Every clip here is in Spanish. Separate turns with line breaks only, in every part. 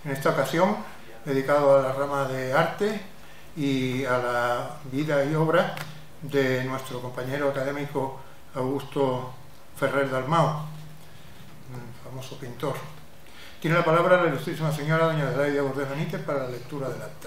En esta ocasión, dedicado a la rama de arte y a la vida y obra de nuestro compañero académico Augusto Ferrer Dalmau, famoso pintor. Tiene la palabra la ilustrísima señora doña Adelaida Bordes Benítez para la lectura del acta.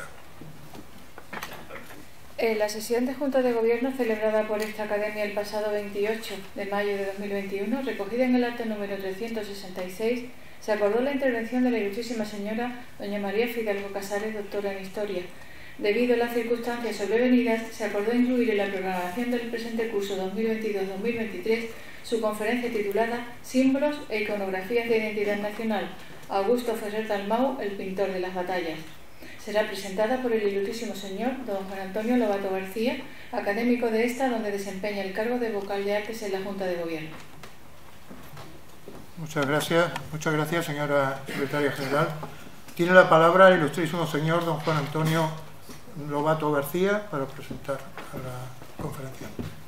En la sesión de Junta de Gobierno celebrada por esta Academia el pasado 28 de mayo de 2021, recogida en el acta número 366, se acordó la intervención de la ilustrísima señora doña María Fidalgo Casares, doctora en Historia. Debido a las circunstancias sobrevenidas, se acordó incluir en la programación del presente curso 2022-2023 su conferencia titulada Símbolos e iconografías de identidad nacional, Augusto Ferrer Dalmau, el pintor de las batallas. Será presentada por el ilustrísimo señor don Juan Antonio Lobato García, académico de esta, donde desempeña el cargo de vocal de artes en la Junta de Gobierno.
Muchas gracias, señora secretaria general. Tiene la palabra el ilustrísimo señor don Juan Antonio Lobato García para presentar a la conferencia.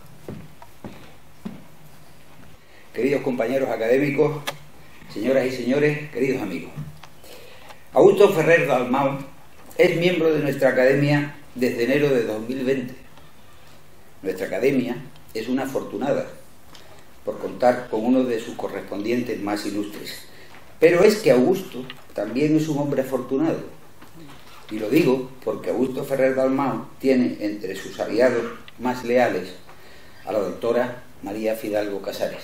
Queridos compañeros académicos, señoras y señores, queridos amigos. Augusto Ferrer Dalmau es miembro de nuestra academia desde enero de 2020. Nuestra academia es una afortunada por contar con uno de sus correspondientes más ilustres. Pero es que Augusto también es un hombre afortunado. Y lo digo porque Augusto Ferrer Dalmau tiene entre sus aliados más leales a la doctora María Fidalgo Casares.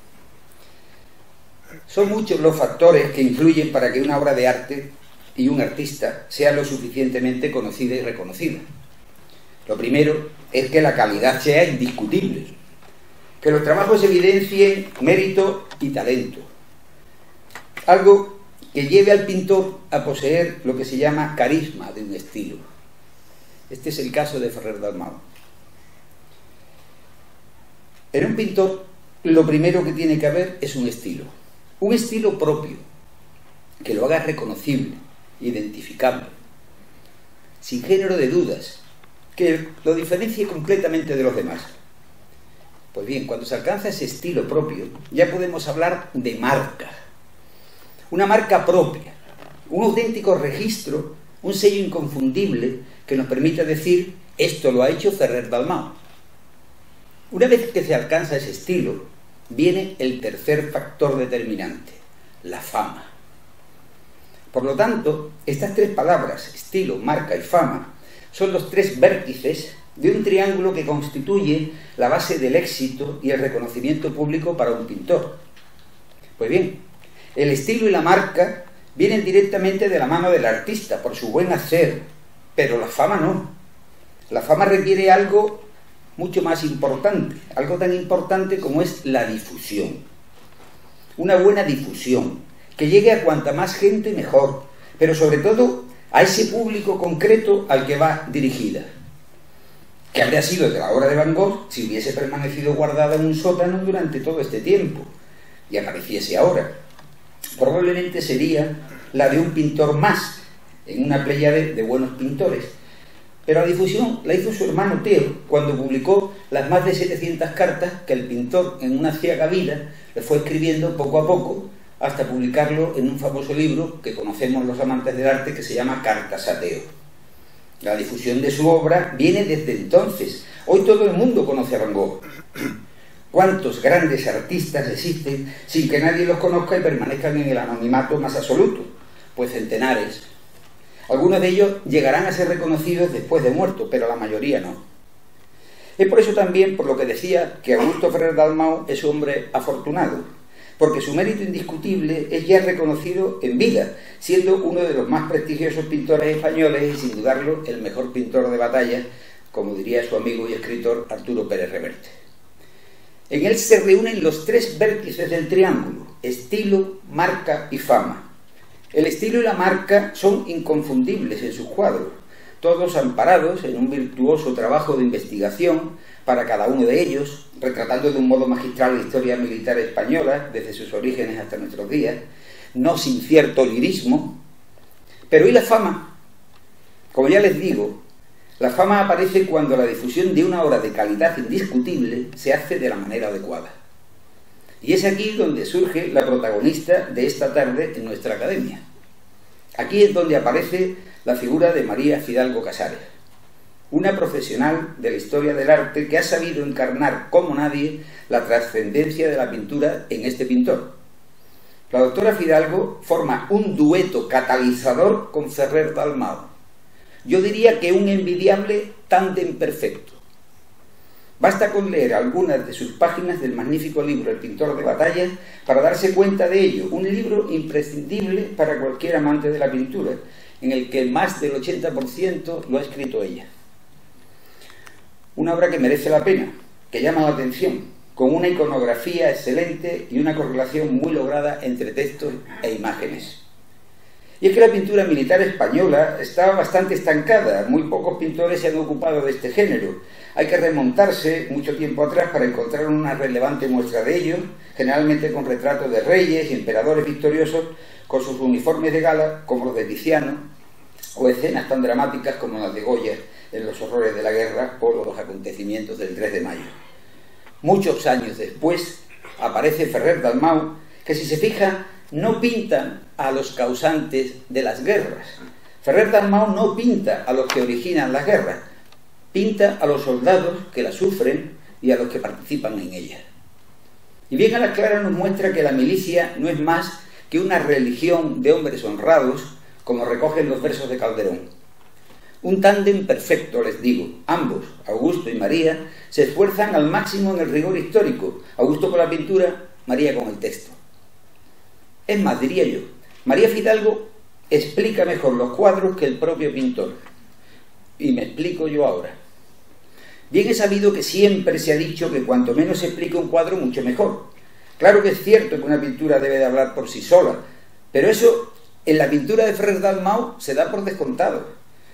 Son muchos los factores que influyen para que una obra de arte y un artista sea lo suficientemente conocida y reconocida. Lo primero es que la calidad sea indiscutible, que los trabajos evidencien mérito y talento, algo que lleve al pintor a poseer lo que se llama carisma de un estilo. Este es el caso de Ferrer Dalmau. En un pintor, lo primero que tiene que haber es un estilo propio, que lo haga reconocible, identificable, sin género de dudas, que lo diferencie completamente de los demás. Pues bien, cuando se alcanza ese estilo propio, ya podemos hablar de marca. Una marca propia, un auténtico registro, un sello inconfundible que nos permita decir, esto lo ha hecho Ferrer Dalmau. Una vez que se alcanza ese estilo, viene el tercer factor determinante, la fama. Por lo tanto, estas tres palabras, estilo, marca y fama, son los tres vértices de un triángulo que constituye la base del éxito y el reconocimiento público para un pintor. Pues bien, el estilo y la marca vienen directamente de la mano del artista por su buen hacer, pero la fama no. La fama requiere algo mucho más importante, algo tan importante como es la difusión. Una buena difusión, que llegue a cuanta más gente mejor, pero sobre todo a ese público concreto al que va dirigida. ¿Qué habría sido de la obra de Van Gogh si hubiese permanecido guardada en un sótano durante todo este tiempo y apareciese ahora? Probablemente sería la de un pintor más en una pléyade de buenos pintores. Pero la difusión la hizo su hermano Theo cuando publicó las más de 700 cartas que el pintor en una ciega vida le fue escribiendo poco a poco hasta publicarlo en un famoso libro que conocemos los amantes del arte que se llama Cartas a Theo. La difusión de su obra viene desde entonces. Hoy todo el mundo conoce a Van Gogh. ¿Cuántos grandes artistas existen sin que nadie los conozca y permanezcan en el anonimato más absoluto? Pues centenares. Algunos de ellos llegarán a ser reconocidos después de muertos, pero la mayoría no. Es por eso también por lo que decía que Augusto Ferrer Dalmau es un hombre afortunado, porque su mérito indiscutible es ya reconocido en vida, siendo uno de los más prestigiosos pintores españoles y sin dudarlo el mejor pintor de batalla, como diría su amigo y escritor Arturo Pérez Reverte. En él se reúnen los tres vértices del triángulo, estilo, marca y fama. El estilo y la marca son inconfundibles en sus cuadros, todos amparados en un virtuoso trabajo de investigación para cada uno de ellos, retratando de un modo magistral la historia militar española desde sus orígenes hasta nuestros días, no sin cierto lirismo. Pero ¿y la fama? Como ya les digo, la fama aparece cuando la difusión de una obra de calidad indiscutible se hace de la manera adecuada. Y es aquí donde surge la protagonista de esta tarde en nuestra academia. Aquí es donde aparece la figura de María Fidalgo Casares, una profesional de la historia del arte que ha sabido encarnar como nadie la trascendencia de la pintura en este pintor. La doctora Fidalgo forma un dueto catalizador con Ferrer Dalmau. Yo diría que un envidiable tándem perfecto. Basta con leer algunas de sus páginas del magnífico libro El pintor de batallas para darse cuenta de ello, un libro imprescindible para cualquier amante de la pintura, en el que más del 80% lo ha escrito ella. Una obra que merece la pena, que llama la atención, con una iconografía excelente y una correlación muy lograda entre textos e imágenes. Y es que la pintura militar española estaba bastante estancada, muy pocos pintores se han ocupado de este género. Hay que remontarse mucho tiempo atrás para encontrar una relevante muestra de ello, generalmente con retratos de reyes y emperadores victoriosos con sus uniformes de gala, como los de Tiziano, o escenas tan dramáticas como las de Goya en Los horrores de la guerra o los acontecimientos del 3 de mayo. Muchos años después aparece Ferrer Dalmau, que si se fija no pinta a los causantes de las guerras. Ferrer Dalmau no pinta a los que originan las guerras, pinta a los soldados que las sufren y a los que participan en ellas. Y bien a la clara nos muestra que la milicia no es más que una religión de hombres honrados, como recogen los versos de Calderón. Un tándem perfecto, les digo. Ambos, Augusto y María, se esfuerzan al máximo en el rigor histórico. Augusto con la pintura, María con el texto. Es más, diría yo, María Fidalgo explica mejor los cuadros que el propio pintor. Y me explico yo ahora. Bien es sabido que siempre se ha dicho que cuanto menos se explica un cuadro, mucho mejor. Claro que es cierto que una pintura debe de hablar por sí sola, pero eso en la pintura de Ferrer Dalmau se da por descontado.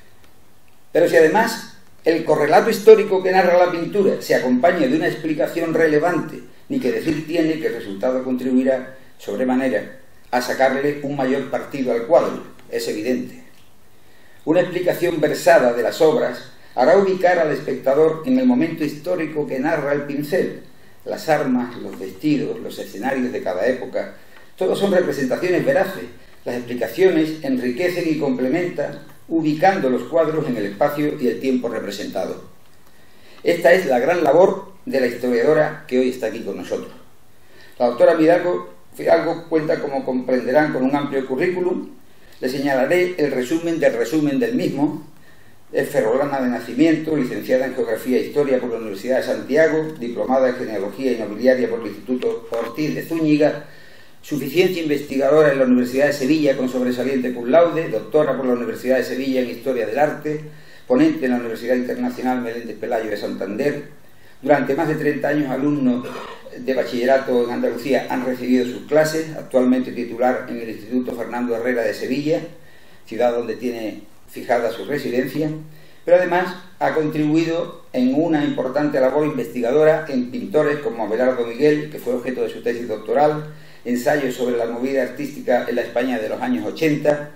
Pero si además el correlato histórico que narra la pintura se acompaña de una explicación relevante, ni que decir tiene que el resultado contribuirá sobremanera a sacarle un mayor partido al cuadro, es evidente. Una explicación versada de las obras hará ubicar al espectador en el momento histórico que narra el pincel. Las armas, los vestidos, los escenarios de cada época, todos son representaciones veraces. Las explicaciones enriquecen y complementan, ubicando los cuadros en el espacio y el tiempo representado. Esta es la gran labor de la historiadora que hoy está aquí con nosotros. La doctora Fidalgo cuenta, como comprenderán, con un amplio currículum. Le señalaré el resumen del mismo. Es ferrolana de nacimiento, licenciada en Geografía e Historia por la Universidad de Santiago, diplomada en Genealogía y Nobiliaria por el Instituto Ortiz de Zúñiga, suficiencia investigadora en la Universidad de Sevilla con sobresaliente cum laude, doctora por la Universidad de Sevilla en Historia del Arte, ponente en la Universidad Internacional Meléndez Pelayo de Santander. Durante más de 30 años alumnos de bachillerato en Andalucía han recibido sus clases, actualmente titular en el Instituto Fernando Herrera de Sevilla, ciudad donde tiene fijada su residencia, pero además ha contribuido en una importante labor investigadora en pintores como Abelardo Miguel, que fue objeto de su tesis doctoral, ensayos sobre la movida artística en la España de los años 80,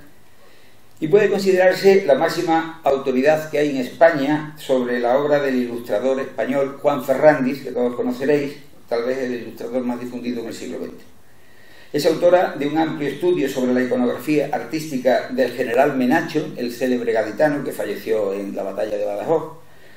y puede considerarse la máxima autoridad que hay en España sobre la obra del ilustrador español Juan Ferrandis, que todos conoceréis, tal vez el ilustrador más difundido en el siglo XX. Es autora de un amplio estudio sobre la iconografía artística del general Menacho, el célebre gaditano que falleció en la batalla de Badajoz.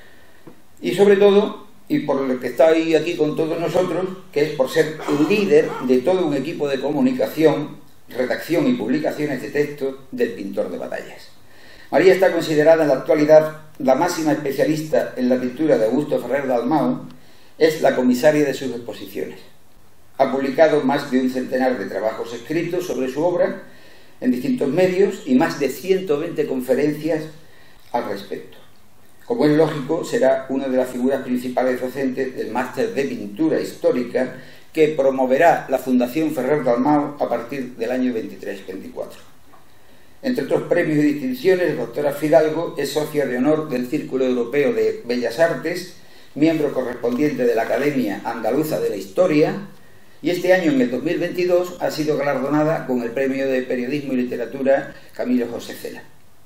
Y sobre todo, y por lo que está ahí aquí con todos nosotros, que es por ser el líder de todo un equipo de comunicación, redacción y publicaciones de textos del pintor de batallas. María está considerada en la actualidad la máxima especialista en la pintura de Augusto Ferrer Dalmau, es la comisaria de sus exposiciones. Ha publicado más de un centenar de trabajos escritos sobre su obra en distintos medios y más de 120 conferencias al respecto. Como es lógico, será una de las figuras principales docentes del máster de pintura histórica que promoverá la Fundación Ferrer Dalmau a partir del año 23-24. Entre otros premios y distinciones, la doctora Fidalgo es socia de honor del Círculo Europeo de Bellas Artes, miembro correspondiente de la Academia Andaluza de la Historia, y este año, en el 2022, ha sido galardonada con el Premio de Periodismo y Literatura Camilo José Cela.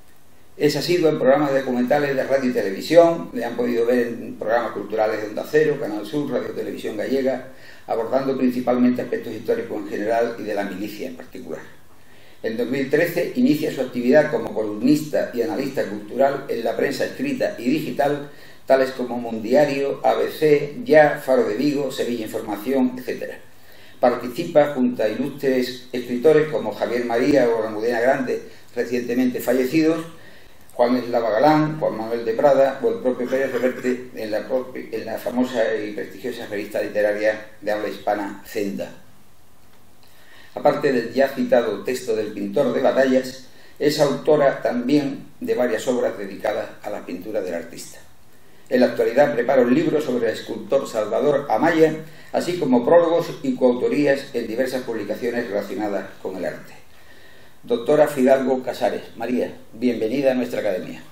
Es asiduo en programas documentales de radio y televisión, le han podido ver en programas culturales de Onda Cero, Canal Sur, Radio Televisión Gallega, abordando principalmente aspectos históricos en general y de la milicia en particular. En 2013 inicia su actividad como columnista y analista cultural en la prensa escrita y digital, tales como Mundiario, ABC, Ya, Faro de Vigo, Sevilla Información, etc. Participa junto a ilustres escritores como Javier María o Almudena Grande, recientemente fallecidos, Juan Eslava Galán, Juan Manuel de Prada o el propio Pérez Reverte en la famosa y prestigiosa revista literaria de habla hispana Zenda. Aparte del ya citado texto del pintor de batallas, es autora también de varias obras dedicadas a la pintura del artista. En la actualidad prepara un libro sobre el escultor Salvador Amaya, así como prólogos y coautorías en diversas publicaciones relacionadas con el arte. Doctora Fidalgo Casares. María, bienvenida a nuestra academia.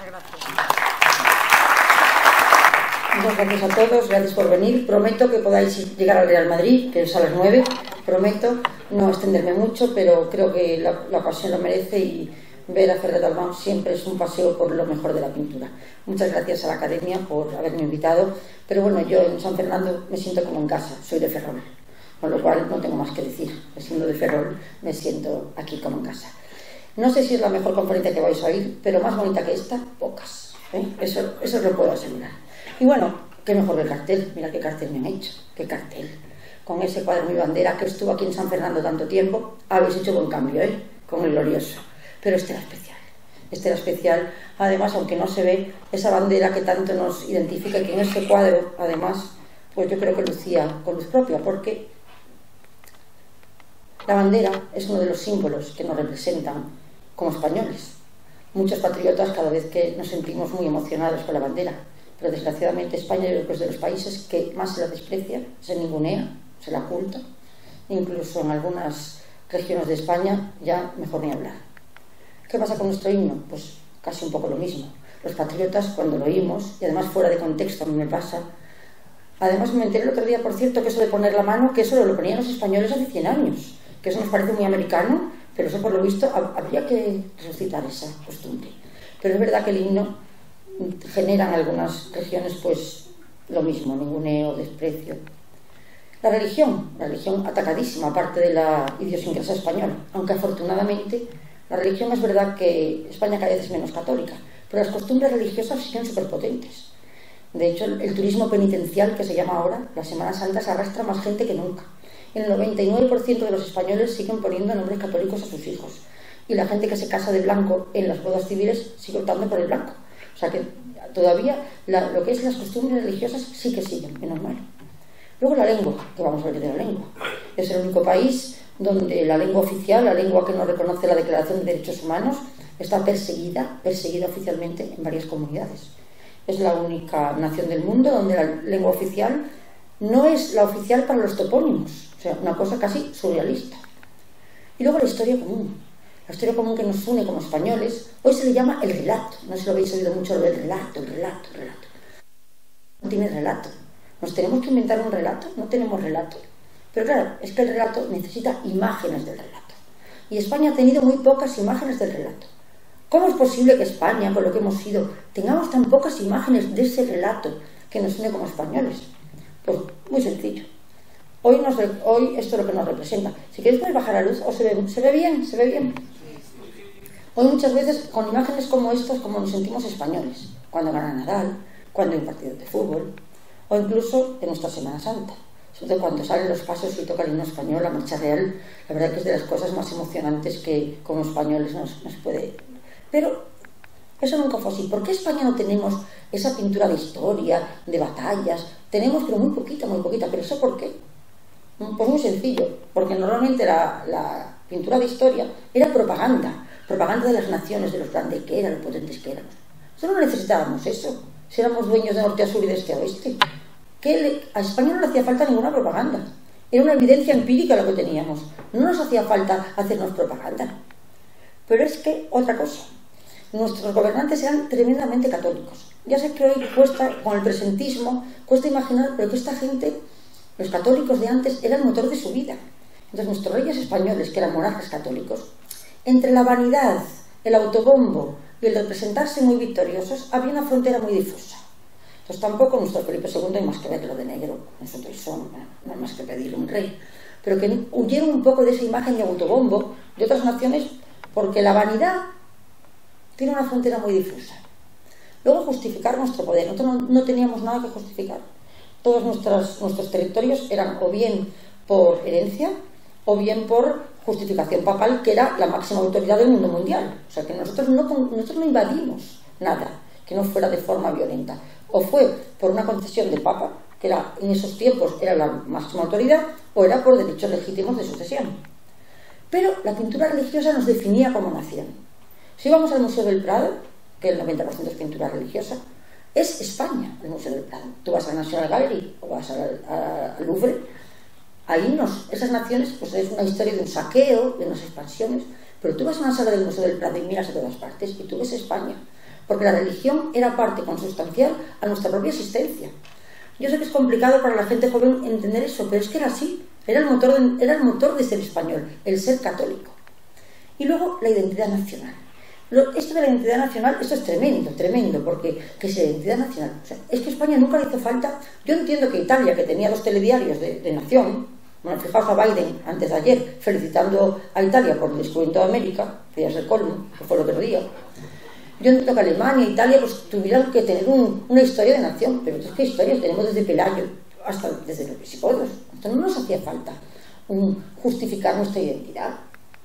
Muchas gracias a todos, gracias por venir. Prometo que podáis llegar al Real Madrid, que es a las 9. Prometo no extenderme mucho, pero creo que la ocasión lo merece y ver a Ferrer Dalmau siempre es un paseo por lo mejor de la pintura. Muchas gracias a la academia por haberme invitado, pero bueno, yo en San Fernando me siento como en casa, soy de Ferrol, con lo cual no tengo más que decir. Siendo de Ferrol me siento aquí como en casa. No sé si es la mejor conferencia que vais a oír, pero más bonita que esta, pocas, ¿eh? Eso lo puedo asegurar. Y bueno, qué mejor que el cartel. Mira qué cartel me han hecho, qué cartel. Con ese cuadro Mi Bandera que estuvo aquí en San Fernando tanto tiempo, habéis hecho buen cambio, ¿eh? Con el glorioso. Pero este era especial, además, aunque no se ve, esa bandera que tanto nos identifica y que en ese cuadro, además, pues yo creo que lucía con luz propia, porque la bandera es uno de los símbolos que nos representan como españoles. Muchos patriotas cada vez que nos sentimos muy emocionados con la bandera, pero desgraciadamente España yo creo que es de los países que más se la desprecia, se ningunea, se la oculta, incluso en algunas regiones de España ya mejor ni hablar. ¿Qué pasa con nuestro himno? Pues casi un poco lo mismo. Los patriotas, cuando lo oímos, y además fuera de contexto a mí me pasa, además me enteré el otro día, por cierto, que eso de poner la mano, que eso lo ponían los españoles hace 100 años, que eso nos parece muy americano, pero eso por lo visto habría que resucitar esa costumbre. Pero es verdad que el himno genera en algunas regiones pues lo mismo, ninguneo, desprecio. La religión atacadísima, aparte de la idiosincrasia española, aunque afortunadamente la religión es verdad que España cada vez es menos católica, pero las costumbres religiosas siguen superpotentes. De hecho, el turismo penitencial, que se llama ahora, la Semana Santa, se arrastra más gente que nunca. El 99% de los españoles siguen poniendo nombres católicos a sus hijos. Y la gente que se casa de blanco en las bodas civiles sigue optando por el blanco. O sea que todavía lo que es las costumbres religiosas sí que siguen, menos mal. Luego la lengua, que vamos a ver de la lengua. Es el único país donde la lengua oficial, la lengua que no reconoce la Declaración de Derechos Humanos, está perseguida oficialmente en varias comunidades. Es la única nación del mundo donde la lengua oficial no es la oficial para los topónimos, o sea, una cosa casi surrealista. Y luego la historia común que nos une como españoles, hoy se le llama el relato. No sé si lo habéis oído mucho, el relato. No tiene relato. ¿Nos tenemos que inventar un relato? No tenemos relato. Pero claro, es que el relato necesita imágenes del relato. Y España ha tenido muy pocas imágenes del relato. ¿Cómo es posible que España, con lo que hemos sido, tengamos tan pocas imágenes de ese relato que nos une como españoles? Pues muy sencillo. Hoy esto es lo que nos representa. Si queréis podéis bajar la luz, o se ve bien. Hoy muchas veces con imágenes como estas, como nos sentimos españoles, cuando gana Nadal, cuando hay un partido de fútbol, o incluso en nuestra Semana Santa. Sobre todo cuando salen los pasos y toca el himno español, la marcha real, la verdad que es de las cosas más emocionantes que como españoles nos puede. Pero eso nunca fue así. ¿Por qué España no tenemos esa pintura de historia, de batallas? Tenemos, pero muy poquita. ¿Pero eso por qué? Pues muy sencillo, porque normalmente la pintura de historia era propaganda de las naciones, de los grandes que eran, los potentes que éramos. Nosotros no necesitábamos eso, si éramos dueños de norte a sur y de este a oeste. A España no le hacía falta ninguna propaganda, era una evidencia empírica lo que teníamos, no nos hacía falta hacernos propaganda. Pero es que, otra cosa, nuestros gobernantes eran tremendamente católicos. Ya sé que hoy cuesta, con el presentismo, cuesta imaginar, pero que esta gente, los católicos de antes, era el motor de su vida. Entonces nuestros reyes españoles, que eran monarcas católicos, entre la vanidad, el autobombo y el de presentarse muy victoriosos, había una frontera muy difusa. Entonces tampoco nuestro Felipe II hay más que verlo de negro, nosotros no hay más que pedirle un rey, pero que huyeron un poco de esa imagen de autobombo, de otras naciones, porque la vanidad tiene una frontera muy difusa. Luego, justificar nuestro poder. Nosotros no teníamos nada que justificar. Todos nuestros territorios eran o bien por herencia o bien por justificación papal, que era la máxima autoridad del mundo mundial. O sea que nosotros no invadimos nada que no fuera de forma violenta. O fue por una concesión del Papa, que era, en esos tiempos era la máxima autoridad, o era por derechos legítimos de sucesión. Pero la pintura religiosa nos definía como nación. Si vamos al Museo del Prado, que el 90% es pintura religiosa, es España el Museo del Prado. Tú vas a la National Gallery o vas al Louvre, ahí esas naciones, pues es una historia de un saqueo, de unas expansiones, pero tú vas a una sala del Museo del Prado y miras a todas partes y tú ves España, porque la religión era parte consustancial a nuestra propia existencia. Yo sé que es complicado para la gente joven entender eso, pero es que era así, era el motor de ser español, el ser católico. Y luego la identidad nacional. Esto de la identidad nacional, esto es tremendo, porque ¿qué es la identidad nacional? O sea, es que a España nunca le hizo falta. Yo entiendo que Italia, que tenía 2 telediarios de nación, bueno, fijaos a Biden antes de ayer felicitando a Italia por el descubrimiento de América, que ya es el colmo, que fue lo que día. Yo entiendo que Alemania e Italia pues tuvieran que tener una historia de nación, pero es que historias tenemos desde Pelayo hasta desde los visigodos. Entonces no nos hacía falta justificar nuestra identidad.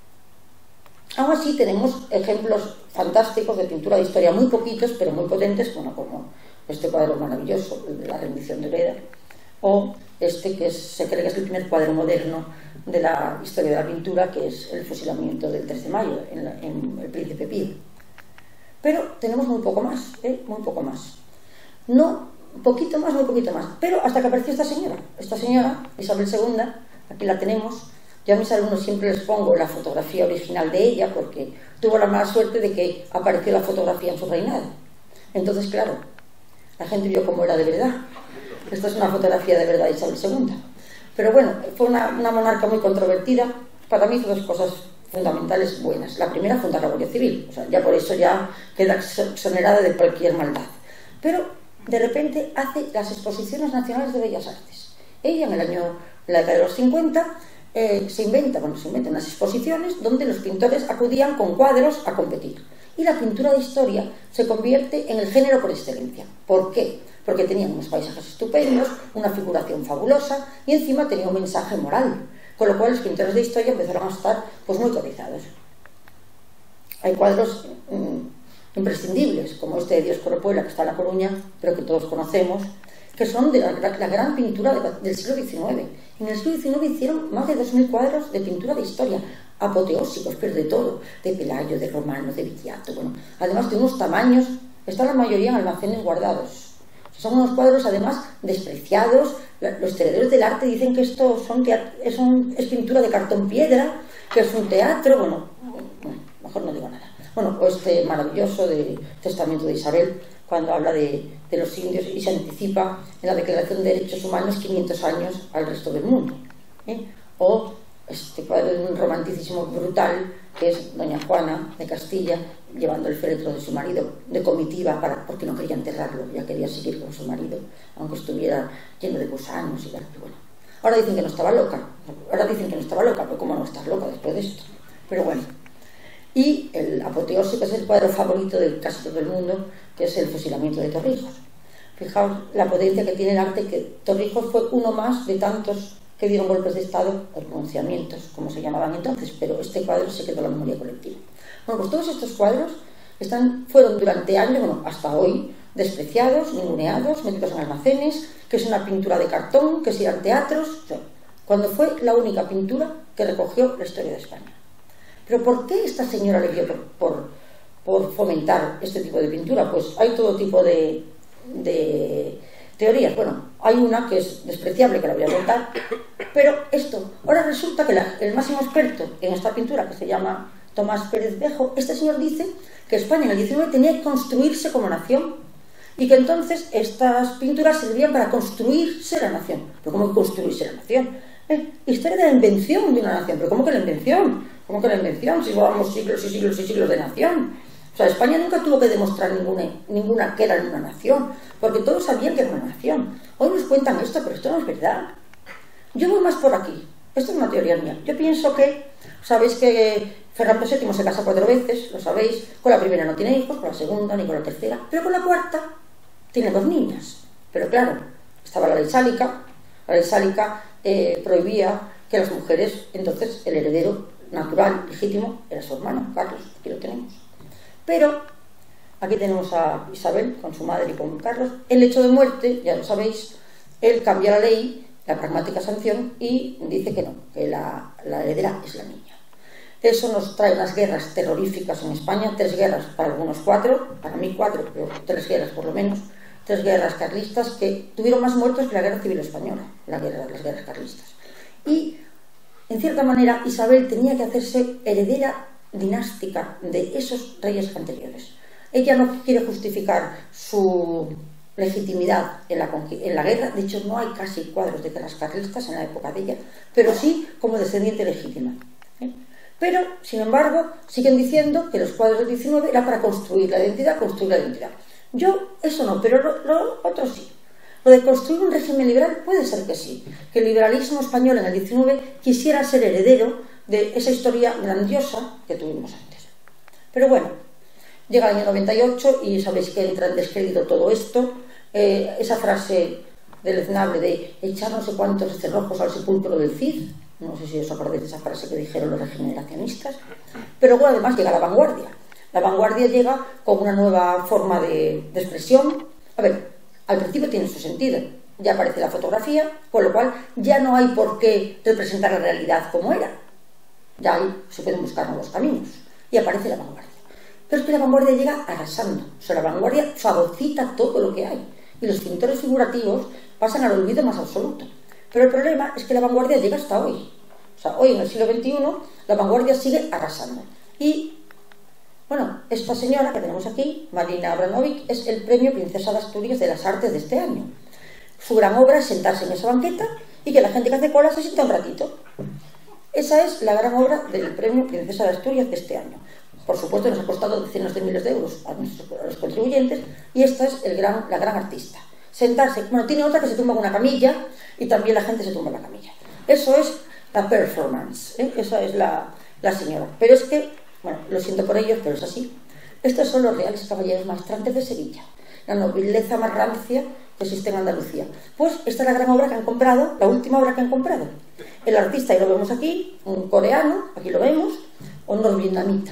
Aún así tenemos ejemplos fantásticos de pintura de historia, muy poquitos pero muy potentes, como este cuadro maravilloso, el de la rendición de Breda, o este que se cree que es el primer cuadro moderno de la historia de la pintura, que es el fusilamiento del 3 de mayo en el Príncipe Pío. Pero tenemos muy poco más, muy poco más. No, muy poquito más, pero hasta que apareció esta señora, Isabel II, aquí la tenemos. Yo a mis alumnos siempre les pongo la fotografía original de ella, porque tuvo la mala suerte de que apareció la fotografía en su reinado. Entonces, claro, la gente vio cómo era de verdad. Esta es una fotografía de verdad de Isabel II. Pero bueno, fue una monarca muy controvertida. Para mí hizo 2 cosas fundamentales buenas. La primera fue la Guardia Civil, o sea, ya por eso ya queda exonerada de cualquier maldad. Pero de repente hace las exposiciones nacionales de Bellas Artes. Ella en la década de los 50 se inventa unas exposiciones donde los pintores acudían con cuadros a competir. Y la pintura de historia se convierte en el género por excelencia. ¿Por qué? Porque tenían unos paisajes estupendos, una figuración fabulosa y encima tenía un mensaje moral. Con lo cual los pintores de historia empezaron a estar pues muy cotizados. Hay cuadros imprescindibles, como este de Dios Coropuela, que está en La Coruña, pero que todos conocemos, que son de la gran pintura del siglo XIX. En el siglo XIX hicieron más de 2000 cuadros de pintura de historia, apoteósicos, pero de todo, de Pelayo, de Romano, de Vitiato, bueno, además de unos tamaños, están la mayoría en almacenes guardados. Son unos cuadros además despreciados. Los historiadores del arte dicen que esto es pintura de cartón piedra, que es un teatro, bueno, mejor no digo nada. Bueno, o este maravilloso de Testamento de Isabel, cuando habla de los indios y se anticipa en la Declaración de Derechos Humanos 500 años al resto del mundo. O este cuadro de un romanticismo brutal, que es Doña Juana de Castilla llevando el féretro de su marido de comitiva porque no quería enterrarlo, ya quería seguir con su marido, aunque estuviera lleno de gusanos y tal. Bueno, ahora dicen que no estaba loca, pero ¿cómo no estás loca después de esto? Pero bueno. Y el apoteósico es el cuadro favorito de casi todo el mundo, que es el fusilamiento de Torrijos. Fijaos la potencia que tiene el arte, que Torrijos fue uno más de tantos que dieron golpes de Estado, o pronunciamientos, como se llamaban entonces, pero este cuadro se quedó en la memoria colectiva. Bueno, pues todos estos cuadros fueron durante años, bueno, hasta hoy, despreciados, ninguneados, metidos en almacenes, que es una pintura de cartón, que si eran teatros, o sea, cuando fue la única pintura que recogió la historia de España. Pero ¿por qué esta señora le dio por fomentar este tipo de pintura? Pues hay todo tipo de teorías. Bueno, hay una que es despreciable, que la voy a contar, pero ahora resulta que el máximo experto en esta pintura, que se llama Tomás Pérez Bejo, este señor dice que España en el 19 tenía que construirse como nación y que entonces estas pinturas servían para construirse la nación. ¿Pero cómo construirse la nación? Historia de la invención de una nación. ¿Pero cómo que la invención? ¿Cómo que la invención? Si llevábamos siglos y siglos y siglos de nación. O sea, España nunca tuvo que demostrar ninguna que era una nación, porque todos sabían que era una nación. Hoy nos cuentan esto, pero esto no es verdad. Yo voy más por aquí. Esto es una teoría mía. Yo pienso que, o sabéis que Fernando VII se casa 4 veces, lo sabéis. Con la primera no tiene hijos, con la segunda ni con la tercera, pero con la cuarta tiene 2 niñas. Pero claro, estaba la ley sálica. La ley sálica prohibía que las mujeres, entonces el heredero natural, legítimo, era su hermano, Carlos, aquí lo tenemos. Pero aquí tenemos a Isabel con su madre y con Carlos. El hecho de muerte, ya lo sabéis, él cambia la ley, la pragmática sanción, y dice que no, que la heredera es la niña. Eso nos trae unas guerras terroríficas en España, 3 guerras, para algunos 4, para mí 4, pero 3 guerras por lo menos, 3 guerras carlistas que tuvieron más muertos que la guerra civil española, las guerras carlistas. Y, en cierta manera, Isabel tenía que hacerse heredera dinástica de esos reyes anteriores. Ella no quiere justificar su legitimidad en la guerra. De hecho, no hay casi cuadros de guerras carlistas en la época de ella, pero sí como descendiente legítima. Pero, sin embargo, siguen diciendo que los cuadros del 19 era para construir la identidad, Yo, eso no, pero lo otro sí. Lo de construir un régimen liberal puede ser que sí, que el liberalismo español en el 19 quisiera ser heredero de esa historia grandiosa que tuvimos antes. Pero bueno, llega el año 98 y sabéis que entra en descrédito todo esto. Esa frase deleznable de echar no sé cuántos cerrojos al sepulcro del Cid, no sé si os acordáis de esa frase que dijeron los regeneracionistas. Pero bueno, además llega la vanguardia. La vanguardia llega con una nueva forma de expresión. A ver, al principio tiene su sentido. Ya aparece la fotografía, con lo cual ya no hay por qué representar la realidad como era. Ya ahí se pueden buscar nuevos caminos. Y aparece la vanguardia. Pero es que la vanguardia llega arrasando. O sea, la vanguardia fagocita todo lo que hay. Y los pintores figurativos pasan al olvido más absoluto. Pero el problema es que la vanguardia llega hasta hoy. O sea, hoy en el siglo XXI la vanguardia sigue arrasando. Y bueno, esta señora que tenemos aquí, Marina Abramovic, es el premio Princesa de Asturias de las Artes de este año. Su gran obra es sentarse en esa banqueta y que la gente que hace cola se sienta un ratito. Esa es la gran obra del premio Princesa de Asturias de este año. Por supuesto, nos ha costado decenas de miles de euros a los contribuyentes, y esta es la gran artista. Sentarse, bueno, tiene otra que se tumba en una camilla y también la gente se tumba en la camilla. Eso es la performance, esa es la señora. Pero es que, bueno, lo siento por ellos, pero es así. Estos son los reales caballeros maestrantes de Sevilla, la nobleza más rancia que existe en Andalucía. Pues esta es la gran obra que han comprado, la última obra que han comprado. El artista, y lo vemos aquí, un coreano, aquí lo vemos, o norvietnamita,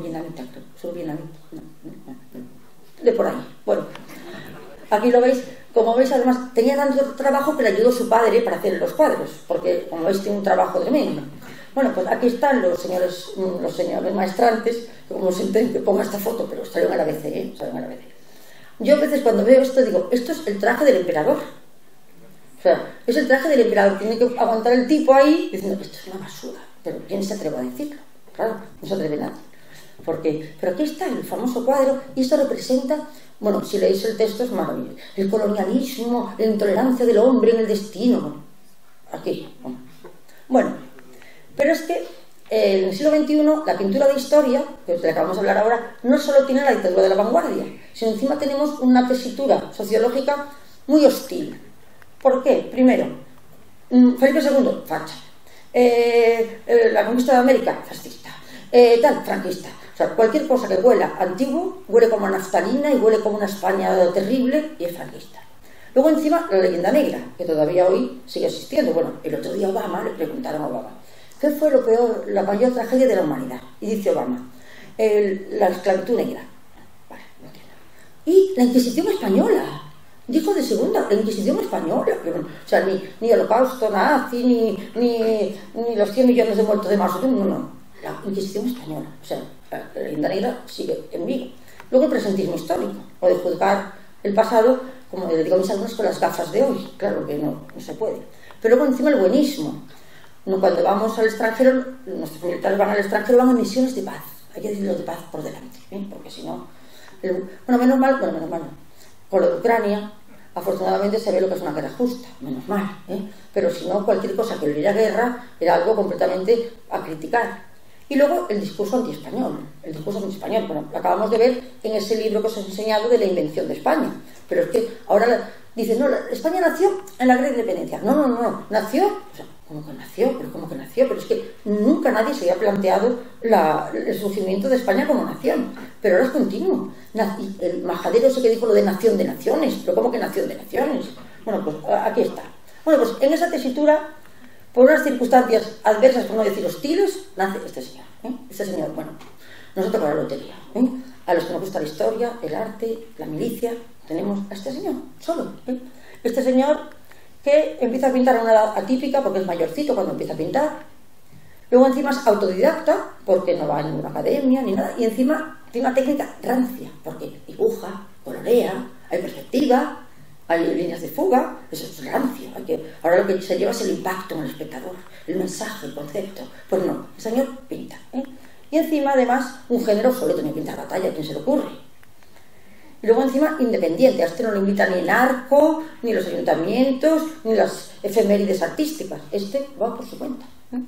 de por ahí. Bueno, aquí lo veis. Como veis, además, tenía tanto trabajo que le ayudó su padre para hacer los cuadros, porque, como veis, tiene un trabajo tremendo. Bueno, pues aquí están los señores maestrantes, que como siempre que ponga esta foto, pero salió en el ABC, salió en el ABC. Yo a veces cuando veo esto digo, esto es el traje del emperador. O sea, es el traje del emperador, tiene que aguantar el tipo ahí diciendo, esto es una basura. Pero ¿quién se atreve a decirlo? Claro, no se atreve nadie. Pero aquí está el famoso cuadro, y esto representa, bueno, si leéis el texto es maravilloso, el colonialismo, la intolerancia del hombre en el destino. Bueno, aquí, bueno, pero es que en el siglo XXI la pintura de historia, que es de la que vamos a hablar ahora, no solo tiene la dictadura de la vanguardia, sino encima tenemos una tesitura sociológica muy hostil. ¿Por qué? Primero, Felipe II, facha. La conquista de América, fascista. Franquista. O sea, cualquier cosa que huela antiguo, huele como a naftalina y huele como una España terrible, y es franquista. Luego encima la leyenda negra, que todavía hoy sigue existiendo. Bueno, el otro día Obama, le preguntaron a Obama, ¿qué fue lo peor, la mayor tragedia de la humanidad? Y dice Obama, la esclavitud negra. Vale, no tiene. Y la Inquisición española. Dijo de segunda, la Inquisición española. O sea, ni holocausto nazi, ni los 100 millones de muertos de marzo. No. La Inquisición española. O sea, la leyenda negra sigue en vivo. Luego el presentismo histórico, o de juzgar el pasado, como le digo a mis alumnos, con las gafas de hoy. Claro que no se puede. Pero luego encima el buenismo. Cuando vamos al extranjero, nuestros militares van al extranjero, van a misiones de paz. Hay que decirlo de paz por delante, porque si no... Bueno, menos mal. Con lo de Ucrania, afortunadamente se ve lo que es una guerra justa, menos mal, pero si no, cualquier cosa que hubiera guerra era algo completamente a criticar. Y luego el discurso anti-español, bueno, lo acabamos de ver en ese libro que os he enseñado de la invención de España, pero es que ahora dicen, no, España nació en la Gran Independencia. No, nació, o sea, ¿cómo que nació? ¿Pero cómo que nació? Pero es que nunca nadie se había planteado el surgimiento de España como nación, pero ahora es continuo. El majadero ese que dijo lo de nación de naciones, pero ¿cómo que nación de naciones? Bueno, pues aquí está. Bueno, pues en esa tesitura, por unas circunstancias adversas, por no decir hostiles, nace este señor. Este señor, bueno, nos ha tocado la lotería. A los que nos gusta la historia, el arte, la milicia, tenemos a este señor, solo. Este señor que empieza a pintar a una edad atípica, porque es mayorcito cuando empieza a pintar. Luego encima es autodidacta, porque no va a ninguna academia ni nada, y encima tiene una técnica rancia, porque dibuja, colorea, hay perspectiva, hay líneas de fuga, eso es rancio. Ahora lo que se lleva es el impacto en el espectador, el mensaje, el concepto. Pues no, el señor pinta. Y encima, además, un género obsoleto, ni pintar batalla, ¿a quién se le ocurre? Y luego encima independiente, a este no le invita ni el arco, ni los ayuntamientos, ni las efemérides artísticas, este va por su cuenta.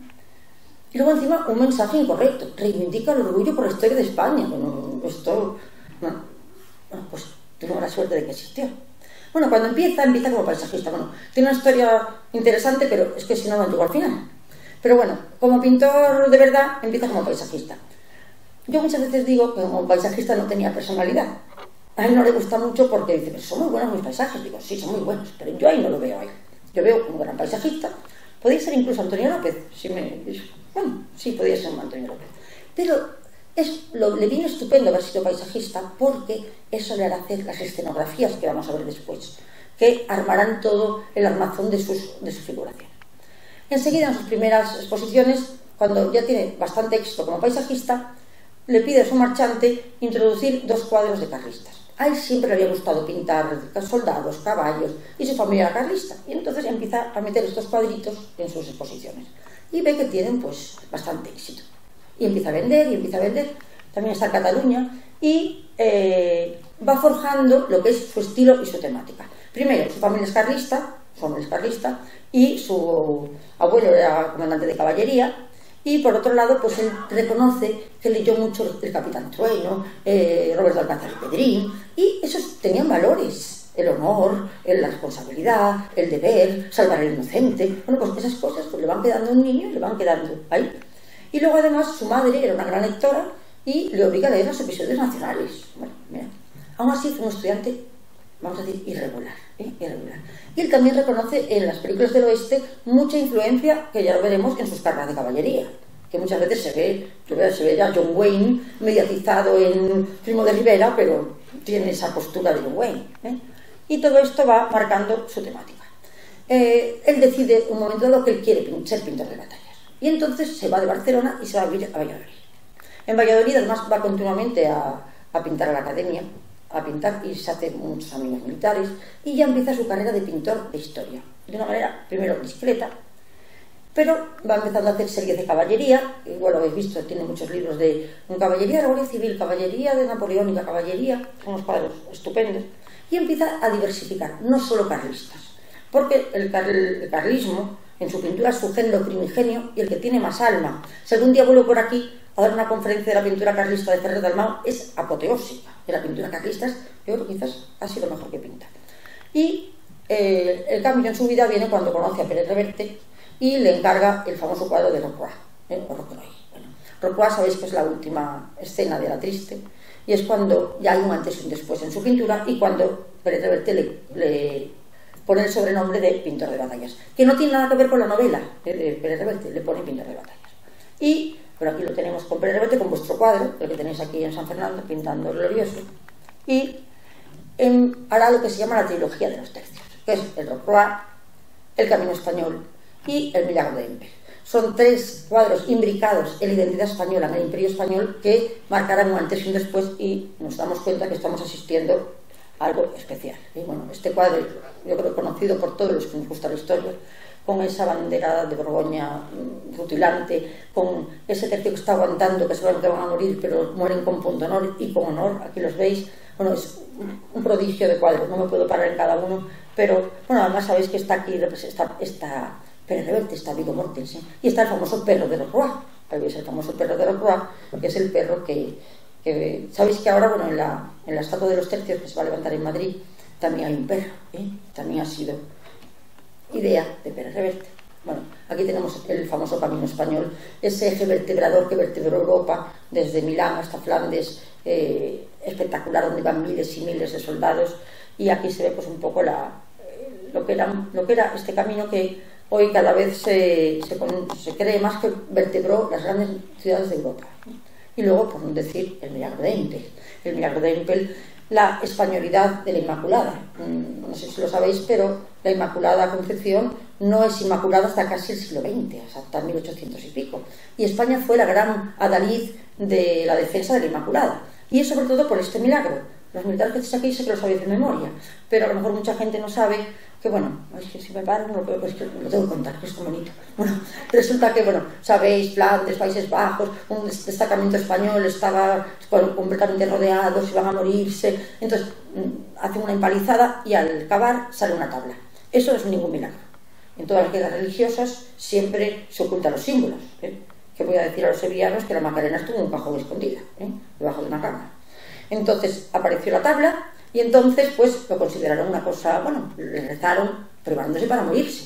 Y luego encima un mensaje incorrecto, reivindica el orgullo por la historia de España. Bueno, esto, bueno, pues tuvo la suerte de que existió. Bueno, cuando empieza como paisajista. Bueno, tiene una historia interesante, pero es que si no, no llegó al final. Pero bueno, como pintor de verdad, empieza como paisajista. Yo muchas veces digo que como paisajista no tenía personalidad. A él no le gusta mucho porque dice, pero son muy buenos mis paisajes. Digo, sí, son muy buenos, pero yo ahí no lo veo ahí. Yo veo un gran paisajista. Podría ser incluso Antonio López. Bueno, sí, podría ser Antonio López. Pero le viene estupendo haber sido paisajista porque eso le hará hacer las escenografías que vamos a ver después, que armarán todo el armazón de su figuración. Enseguida, en sus primeras exposiciones, cuando ya tiene bastante éxito como paisajista, le pide a su marchante introducir 2 cuadros de carlistas. A él siempre le había gustado pintar soldados, caballos, y su familia era carlista. Y entonces empieza a meter estos cuadritos en sus exposiciones. Y ve que tienen pues bastante éxito. Y empieza a vender, También está en Cataluña, y va forjando lo que es su estilo y su temática. Primero, su familia es carlista, y su abuelo era comandante de caballería. Y por otro lado, pues él reconoce que leyó mucho el Capitán Trueno, Roberto Alcázar y Pedrín, y esos tenían valores: el honor, la responsabilidad, el deber, salvar al inocente. Bueno, pues esas cosas pues, le van quedando a un niño y le van quedando ahí. Y luego además su madre era una gran lectora y le obliga a leer los episodios nacionales. Bueno, mira, aún así fue un estudiante, vamos a decir, irregular. Y él también reconoce en las películas del oeste mucha influencia, que ya lo veremos, en sus carreras de caballería, que muchas veces se ve ya John Wayne mediatizado en Primo de Rivera, pero tiene esa postura de John Wayne. Y todo esto va marcando su temática. Él decide un momento dado que él quiere ser pintor de batallas, y entonces se va de Barcelona y se va a vivir a Valladolid. En Valladolid además va continuamente a pintar a la academia, y se hace muchos amigos militares, y ya empieza su carrera de pintor de historia, de una manera primero discreta, pero va empezando a hacer series de caballería. Igual lo habéis visto, tiene muchos libros de caballería de la Guardia Civil, caballería de Napoleónica, caballería, son unos cuadros estupendos, y empieza a diversificar, no solo carlistas, porque el carlismo en su pintura es su género primigenio y el que tiene más alma. Si algún día vuelvo por aquí a dar una conferencia de la pintura carlista de Ferrer Dalmau, es apoteósica. De la pintura carlista, yo creo que quizás ha sido lo mejor que pinta. Y el cambio en su vida viene cuando conoce a Pérez Reverte y le encarga el famoso cuadro de Rocroi. Rocroi, sabéis que es la última escena de La Triste, y es cuando ya hay un antes y un después en su pintura, y cuando Pérez Reverte le pone el sobrenombre de pintor de batallas, que no tiene nada que ver con la novela de Pérez Reverte, le pone pintor de batallas. Y pero aquí lo tenemos con Pérez Reverte, con vuestro cuadro, el que tenéis aquí en San Fernando, pintando el glorioso, y hará lo que se llama la trilogía de los tercios, que es el Rocroi, el Camino Español y el Milagro de Empel. Son 3 cuadros imbricados en la identidad española, en el Imperio Español, que marcarán un antes y un después, y nos damos cuenta que estamos asistiendo a algo especial. Y bueno, este cuadro, yo creo conocido por todos los que nos gusta la historia, con esa bandera de Borgoña rutilante, con ese tercio que está aguantando, que seguramente van a morir, pero mueren con punto honor y con honor, aquí los veis. Bueno, es un prodigio de cuadros, no me puedo parar en cada uno, pero bueno, además sabéis que está aquí, está Pérez Reverte, está Viggo Mortensen, y está el famoso perro de Rocroi. Ahí veis el famoso perro de Rocroi, que es el perro que sabéis que ahora, bueno, en la estatua de los tercios que se va a levantar en Madrid, también hay un perro, también ha sido idea de Pérez Reverte. Bueno, aquí tenemos el famoso Camino Español, ese eje vertebrador que vertebró Europa desde Milán hasta Flandes, espectacular, donde van miles y miles de soldados, y aquí se ve pues un poco lo que era este camino que hoy cada vez se cree más que vertebró las grandes ciudades de Europa. Y luego, por no decir, el milagro de Empel. El milagro de Empel, la españolidad de la Inmaculada. No sé si lo sabéis, pero la Inmaculada Concepción no es inmaculada hasta casi el siglo XX, hasta 1800 y pico. Y España fue la gran adalid de la defensa de la Inmaculada. Y es sobre todo por este milagro. Los militares que estáis aquí sé que lo sabéis de memoria, pero a lo mejor mucha gente no sabe que, bueno, es que si me paro no lo puedo, es que lo tengo que contar, que es tan bonito. Bueno, resulta que, bueno, sabéis, Flandes, Países Bajos, un destacamento español estaba completamente rodeados, iban a morirse, entonces hacen una empalizada y al acabar sale una tabla. Eso no es ningún milagro. En todas las guerras religiosas siempre se ocultan los símbolos. Que voy a decir a los sevillanos que la Macarena estuvo en un cajón escondida, debajo de una cama. Entonces apareció la tabla y entonces pues lo consideraron una cosa, bueno, le rezaron preparándose para morirse.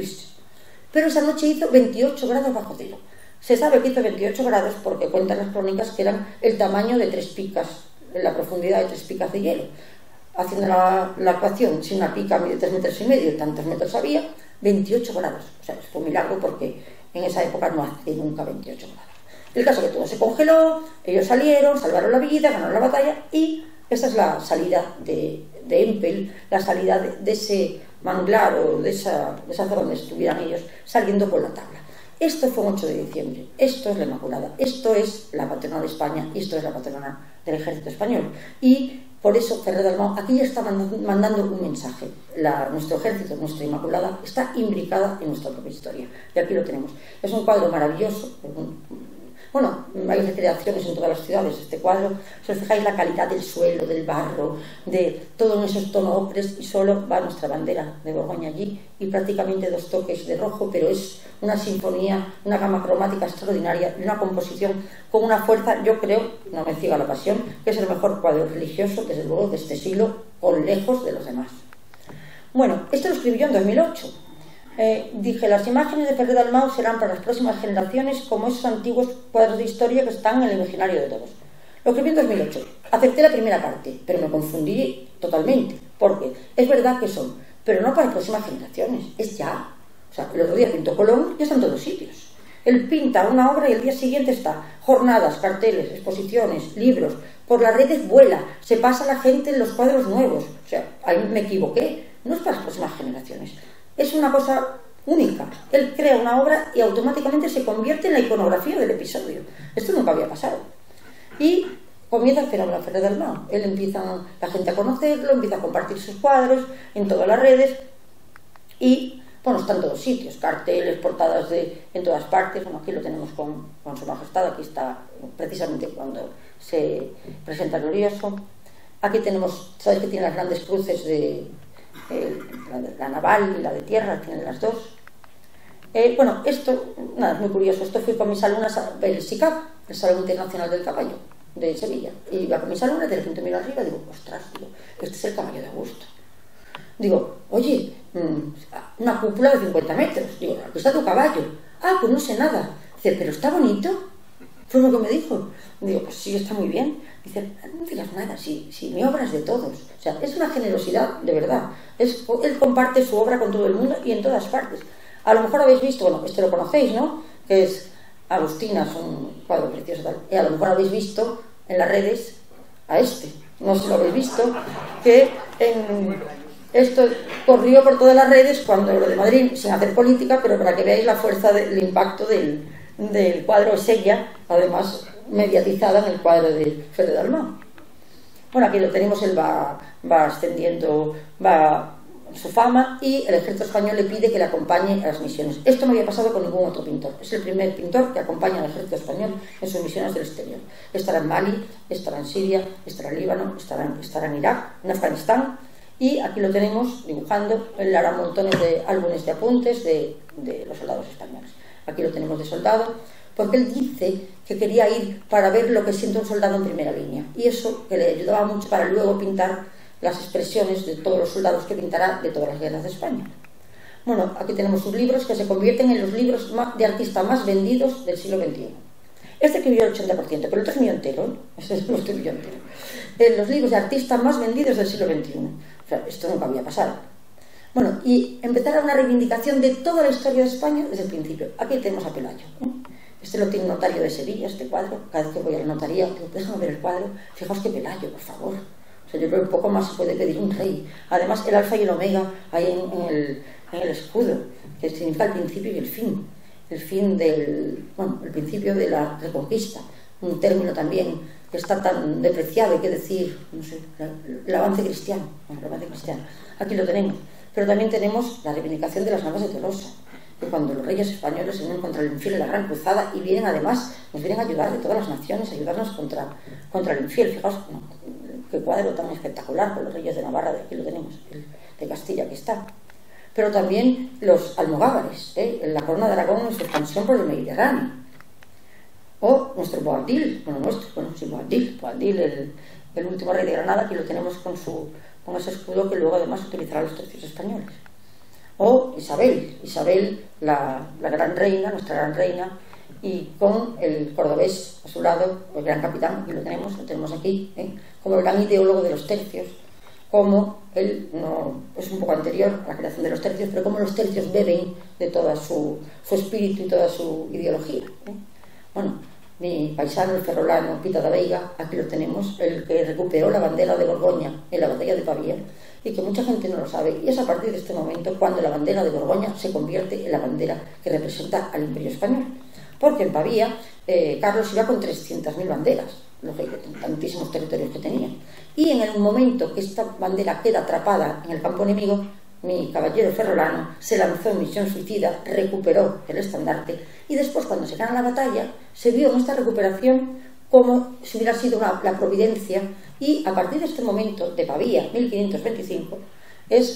Pero esa noche hizo 28 grados bajo cero. Se sabe que hizo 28 grados porque cuentan las crónicas que eran el tamaño de 3 picas, la profundidad de 3 picas de hielo. Haciendo la ecuación, si una pica mide 3,5 metros y tantos metros había, 28 grados. O sea, fue un milagro porque en esa época no hace nunca 28 grados. El caso es que todo se congeló, ellos salieron, salvaron la vida, ganaron la batalla y esa es la salida de Empel, la salida de ese manglar o de esa zona donde estuvieran ellos saliendo con la tabla. Esto fue un 8 de diciembre, esto es la Inmaculada, esto es la patrona de España y esto es la patrona del ejército español. Y por eso Ferrer Dalmau aquí ya está mandando un mensaje. Nuestro ejército, nuestra Inmaculada, está imbricada en nuestra propia historia. Y aquí lo tenemos. Es un cuadro maravilloso. Bueno, hay recreaciones en todas las ciudades de este cuadro. Si os fijáis la calidad del suelo, del barro, de todo en esos tonos ocres, y solo va nuestra bandera de Borgoña allí y prácticamente 2 toques de rojo, pero es una sinfonía, una gama cromática extraordinaria y una composición con una fuerza, yo creo, no me ciega la pasión, que es el mejor cuadro religioso, desde luego, de este siglo, con lejos de los demás. Bueno, esto lo escribí yo en 2008. Dije, las imágenes de Ferrer Dalmau serán para las próximas generaciones como esos antiguos cuadros de historia que están en el imaginario de todos. Lo escribí en 2008. Acepté la primera parte, pero me confundí totalmente, porque es verdad que son, pero no para las próximas generaciones, es ya. O sea, el otro día pintó Colón y está en todos sitios. Él pinta una obra y el día siguiente está jornadas, carteles, exposiciones, libros, por las redes vuela, se pasa la gente en los cuadros nuevos. O sea, ahí me equivoqué, no es para las próximas generaciones. Es una cosa única. Él crea una obra y automáticamente se convierte en la iconografía del episodio. Esto nunca había pasado. Y comienza el fenómeno Ferrer Dalmau. Él empieza la gente a conocerlo, empieza a compartir sus cuadros en todas las redes y, bueno, está en todos sitios, carteles, portadas en todas partes. Bueno, aquí lo tenemos con su majestad, aquí está precisamente cuando se presenta glorioso. Aquí tenemos, sabéis que tiene las grandes cruces la naval y la de tierra, tienen las dos. Bueno, esto, nada, es muy curioso. Esto fui con mis alumnas a ver el SICAP, el Salón Internacional del Caballo de Sevilla. Y iba con mis alumnas, de repente miro arriba y digo, ostras, este es el caballo de Augusto. Digo, oye, una cúpula de 50 metros. Digo, aquí está tu caballo. Ah, pues no sé nada. Dice, pero está bonito. Fue lo que me dijo. Digo, pues sí, está muy bien. Dice, no digas nada, si mi obra es de todos. O sea, es una generosidad de verdad. Él comparte su obra con todo el mundo y en todas partes. A lo mejor habéis visto, bueno, este lo conocéis, ¿no? Que es Agustina, es un cuadro precioso tal. Y a lo mejor habéis visto en las redes a este. No sé si lo habéis visto, que esto corrió por todas las redes cuando lo de Madrid, sin hacer política, pero para que veáis la fuerza del impacto del cuadro, es ella, además mediatizada en el cuadro de Ferrer Dalmau. Bueno, aquí lo tenemos, él va ascendiendo, va su fama, y el ejército español le pide que le acompañe a las misiones. Esto no había pasado con ningún otro pintor. Es el primer pintor que acompaña al ejército español en sus misiones del exterior. Estará en Mali, estará en Siria, estará en Líbano, estará en Irak, en Afganistán, y aquí lo tenemos dibujando. Él hará montones de álbumes de apuntes de los soldados españoles. Aquí lo tenemos de soldado, porque él dice que quería ir para ver lo que siente un soldado en primera línea, y eso que le ayudaba mucho para luego pintar las expresiones de todos los soldados que pintará de todas las guerras de España. Bueno, aquí tenemos sus libros que se convierten en los libros de artista más vendidos del siglo XXI. Este escribió el 80%, pero el otro es mío entero, ¿eh? Este es lo escribió entero. Los libros de artista más vendidos del siglo XXI. O sea, esto nunca había pasado. Bueno, y empezar una reivindicación de toda la historia de España desde el principio. Aquí tenemos a Pelayo, ¿eh? Este lo tiene un notario de Sevilla, este cuadro. Cada vez que voy a la notaría, digo, déjame ver el cuadro. Fijaos que Pelayo, por favor. O sea, yo creo que un poco más se puede pedir un rey. Además, el alfa y el omega hay en el escudo, que significa el principio y el fin. El fin del... bueno, el principio de la reconquista. Un término también que está tan depreciado, hay que decir, no sé, el avance cristiano. El avance cristiano. Aquí lo tenemos. Pero también tenemos la reivindicación de las Navas de Tolosa, que cuando los reyes españoles se unen contra el infiel en la Gran Cruzada y vienen además, nos vienen a ayudar de todas las naciones, a ayudarnos contra el infiel. Fijaos, qué cuadro tan espectacular con los reyes de Navarra, de aquí lo tenemos, el de Castilla que está. Pero también los almogávares, la corona de Aragón en su expansión por el Mediterráneo. O nuestro Boabdil, Boabdil, el último rey de Granada, que lo tenemos con ese escudo que luego además utilizará los tercios españoles. O Isabel, la gran reina, nuestra gran reina, y con el cordobés a su lado, el gran capitán, aquí lo tenemos aquí, como el gran ideólogo de los tercios, como él no, es un poco anterior a la creación de los tercios, pero como los tercios beben de todo su espíritu y toda su ideología. Bueno, mi paisano, el ferrolano Pita da Veiga, aquí lo tenemos, el que recuperó la bandera de Borgoña en la batalla de Pavía, y que mucha gente no lo sabe, y es a partir de este momento cuando la bandera de Borgoña se convierte en la bandera que representa al Imperio Español, porque en Pavía Carlos iba con 300.000 banderas, los tantísimos territorios que tenía, y en el momento que esta bandera queda atrapada en el campo enemigo, mi caballero ferrolano se lanzó en misión suicida, recuperó el estandarte, y después cuando se gana la batalla se vio en esta recuperación como si hubiera sido la providencia, y a partir de este momento de Pavía, 1525, es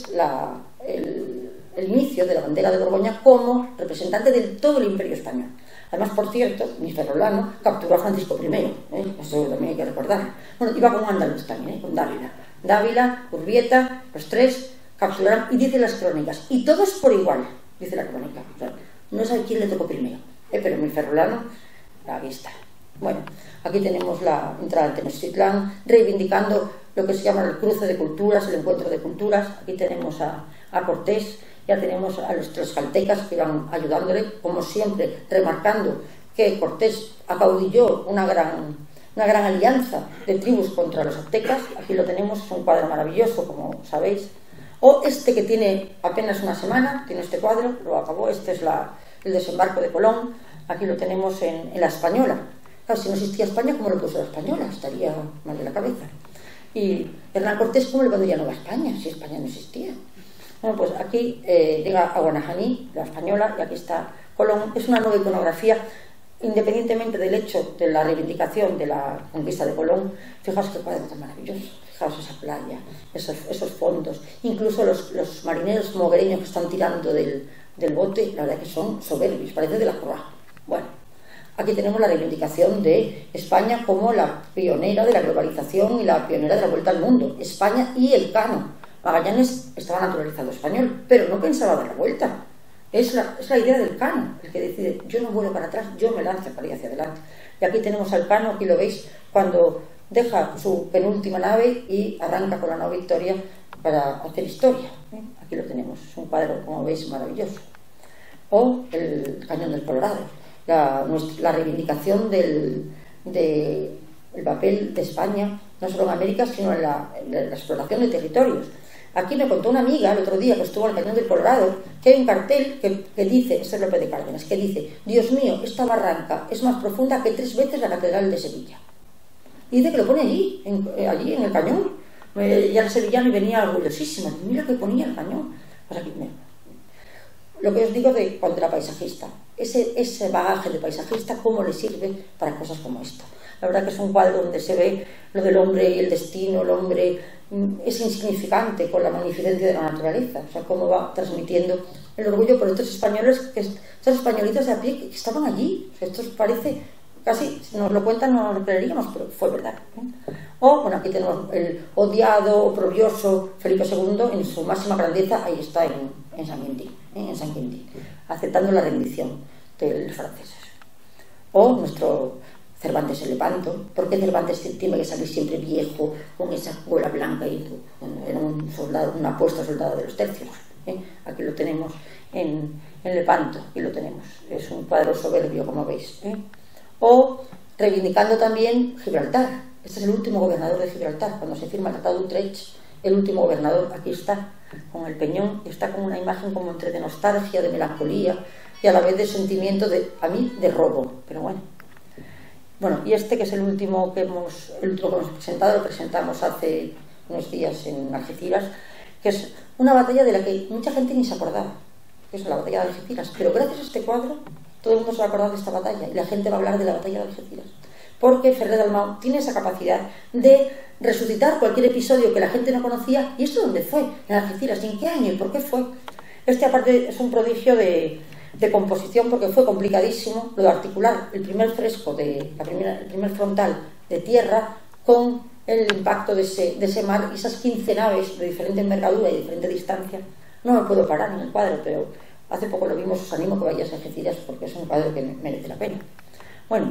el inicio de la bandera de Borgoña como representante de todo el Imperio Español. Además, por cierto, mi ferrolano capturó a Francisco I, eso también hay que recordar. Bueno, iba con andaluz también, con Dávila, Urbieta, los tres capturaron, y dice las crónicas, y todos por igual, dice la crónica. O sea, no sabe quién le tocó primero, pero mi ferrolano, aquí está. Bueno, aquí tenemos la entrada en Tenochtitlán, reivindicando lo que se llama el cruce de culturas, el encuentro de culturas. Aquí tenemos a Cortés, ya tenemos a los tlaxcaltecas que van ayudándole, como siempre, remarcando que Cortés acaudilló una gran alianza de tribus contra los aztecas. Aquí lo tenemos, es un cuadro maravilloso, como sabéis. O este que tiene apenas una semana, tiene este cuadro, lo acabó, este es el desembarco de Colón. Aquí lo tenemos en la Española. Claro, si no existía España, ¿cómo lo puso la Española? Estaría mal de la cabeza. Y Hernán Cortés, ¿cómo le pondría Nueva España si España no existía? Bueno, pues aquí llega a Guanajaní, la Española, y aquí está Colón. Es una nueva iconografía, independientemente del hecho de la reivindicación de la conquista de Colón. Fijaos qué cuadro tan maravilloso, fijaos esa playa, esos fondos, incluso los marineros mogreños que están tirando del bote, la verdad que son soberbios, parece de la Croix. Bueno, aquí tenemos la reivindicación de España como la pionera de la globalización y la pionera de la vuelta al mundo. España y el Cano. Magallanes estaba naturalizado español, pero no pensaba dar la vuelta. Es la idea del Cano, el que decide, yo no vuelvo para atrás, yo me lanzo para ir hacia adelante. Y aquí tenemos al Cano, aquí lo veis, cuando deja su penúltima nave y arranca con la nave Victoria para hacer historia. Aquí lo tenemos, es un cuadro, como veis, maravilloso. O el Cañón del Colorado, la reivindicación del papel de España, no solo en América, sino en la exploración de territorios. Aquí me contó una amiga el otro día que estuvo en el Cañón del Colorado que hay un cartel que dice, este es López de Cárdenas, que dice, Dios mío, esta barranca es más profunda que 3 veces la Catedral de Sevilla. Y dice que lo pone allí en el cañón. Ya el sevillano y venía orgullosísima, mira que ponía el cañón. Pues aquí, mira. Lo que os digo de cuando era paisajista, ese bagaje de paisajista, cómo le sirve para cosas como esta. La verdad que es un cuadro donde se ve lo del hombre y el destino, el hombre es insignificante con la magnificencia de la naturaleza, o sea, cómo va transmitiendo el orgullo por estos españoles, estos españolitos de a pie que estaban allí. O sea, esto parece casi, si nos lo cuentan no nos lo creeríamos, pero fue verdad. O, bueno, aquí tenemos el odiado, oprobioso Felipe II en su máxima grandeza, ahí está en Saint-Quentin, aceptando la rendición de los franceses. O nuestro Cervantes el Lepanto. ¿Por qué Cervantes tiene que salir siempre viejo, con esa cola blanca y era un soldado, un apuesto soldado de los tercios? Aquí lo tenemos en Lepanto, aquí lo tenemos. Es un cuadro soberbio, como veis. O reivindicando también Gibraltar. Este es el último gobernador de Gibraltar. Cuando se firma el Tratado de Utrecht, el último gobernador, aquí está, con el peñón, y está con una imagen como entre de nostalgia, de melancolía y a la vez de sentimiento a mí, de robo. Pero bueno. Bueno, y este que es el último que hemos presentado, lo presentamos hace unos días en Algeciras, que es una batalla de la que mucha gente ni se acordaba, que es la batalla de Algeciras, pero gracias a este cuadro todo el mundo se va a acordar de esta batalla y la gente va a hablar de la batalla de Algeciras, porque Ferrer Dalmau tiene esa capacidad de resucitar cualquier episodio que la gente no conocía. ¿Y esto dónde fue? En Algeciras. ¿Y en qué año? ¿Y por qué fue? Este aparte es un prodigio de composición, porque fue complicadísimo lo de articular el primer fresco, el primer frontal de tierra con el impacto de ese mar y esas 15 naves de diferente envergadura y diferente distancia. No me puedo parar en el cuadro, pero hace poco lo vimos. Os animo que vayáis a Algeciras porque es un cuadro que merece la pena. Bueno,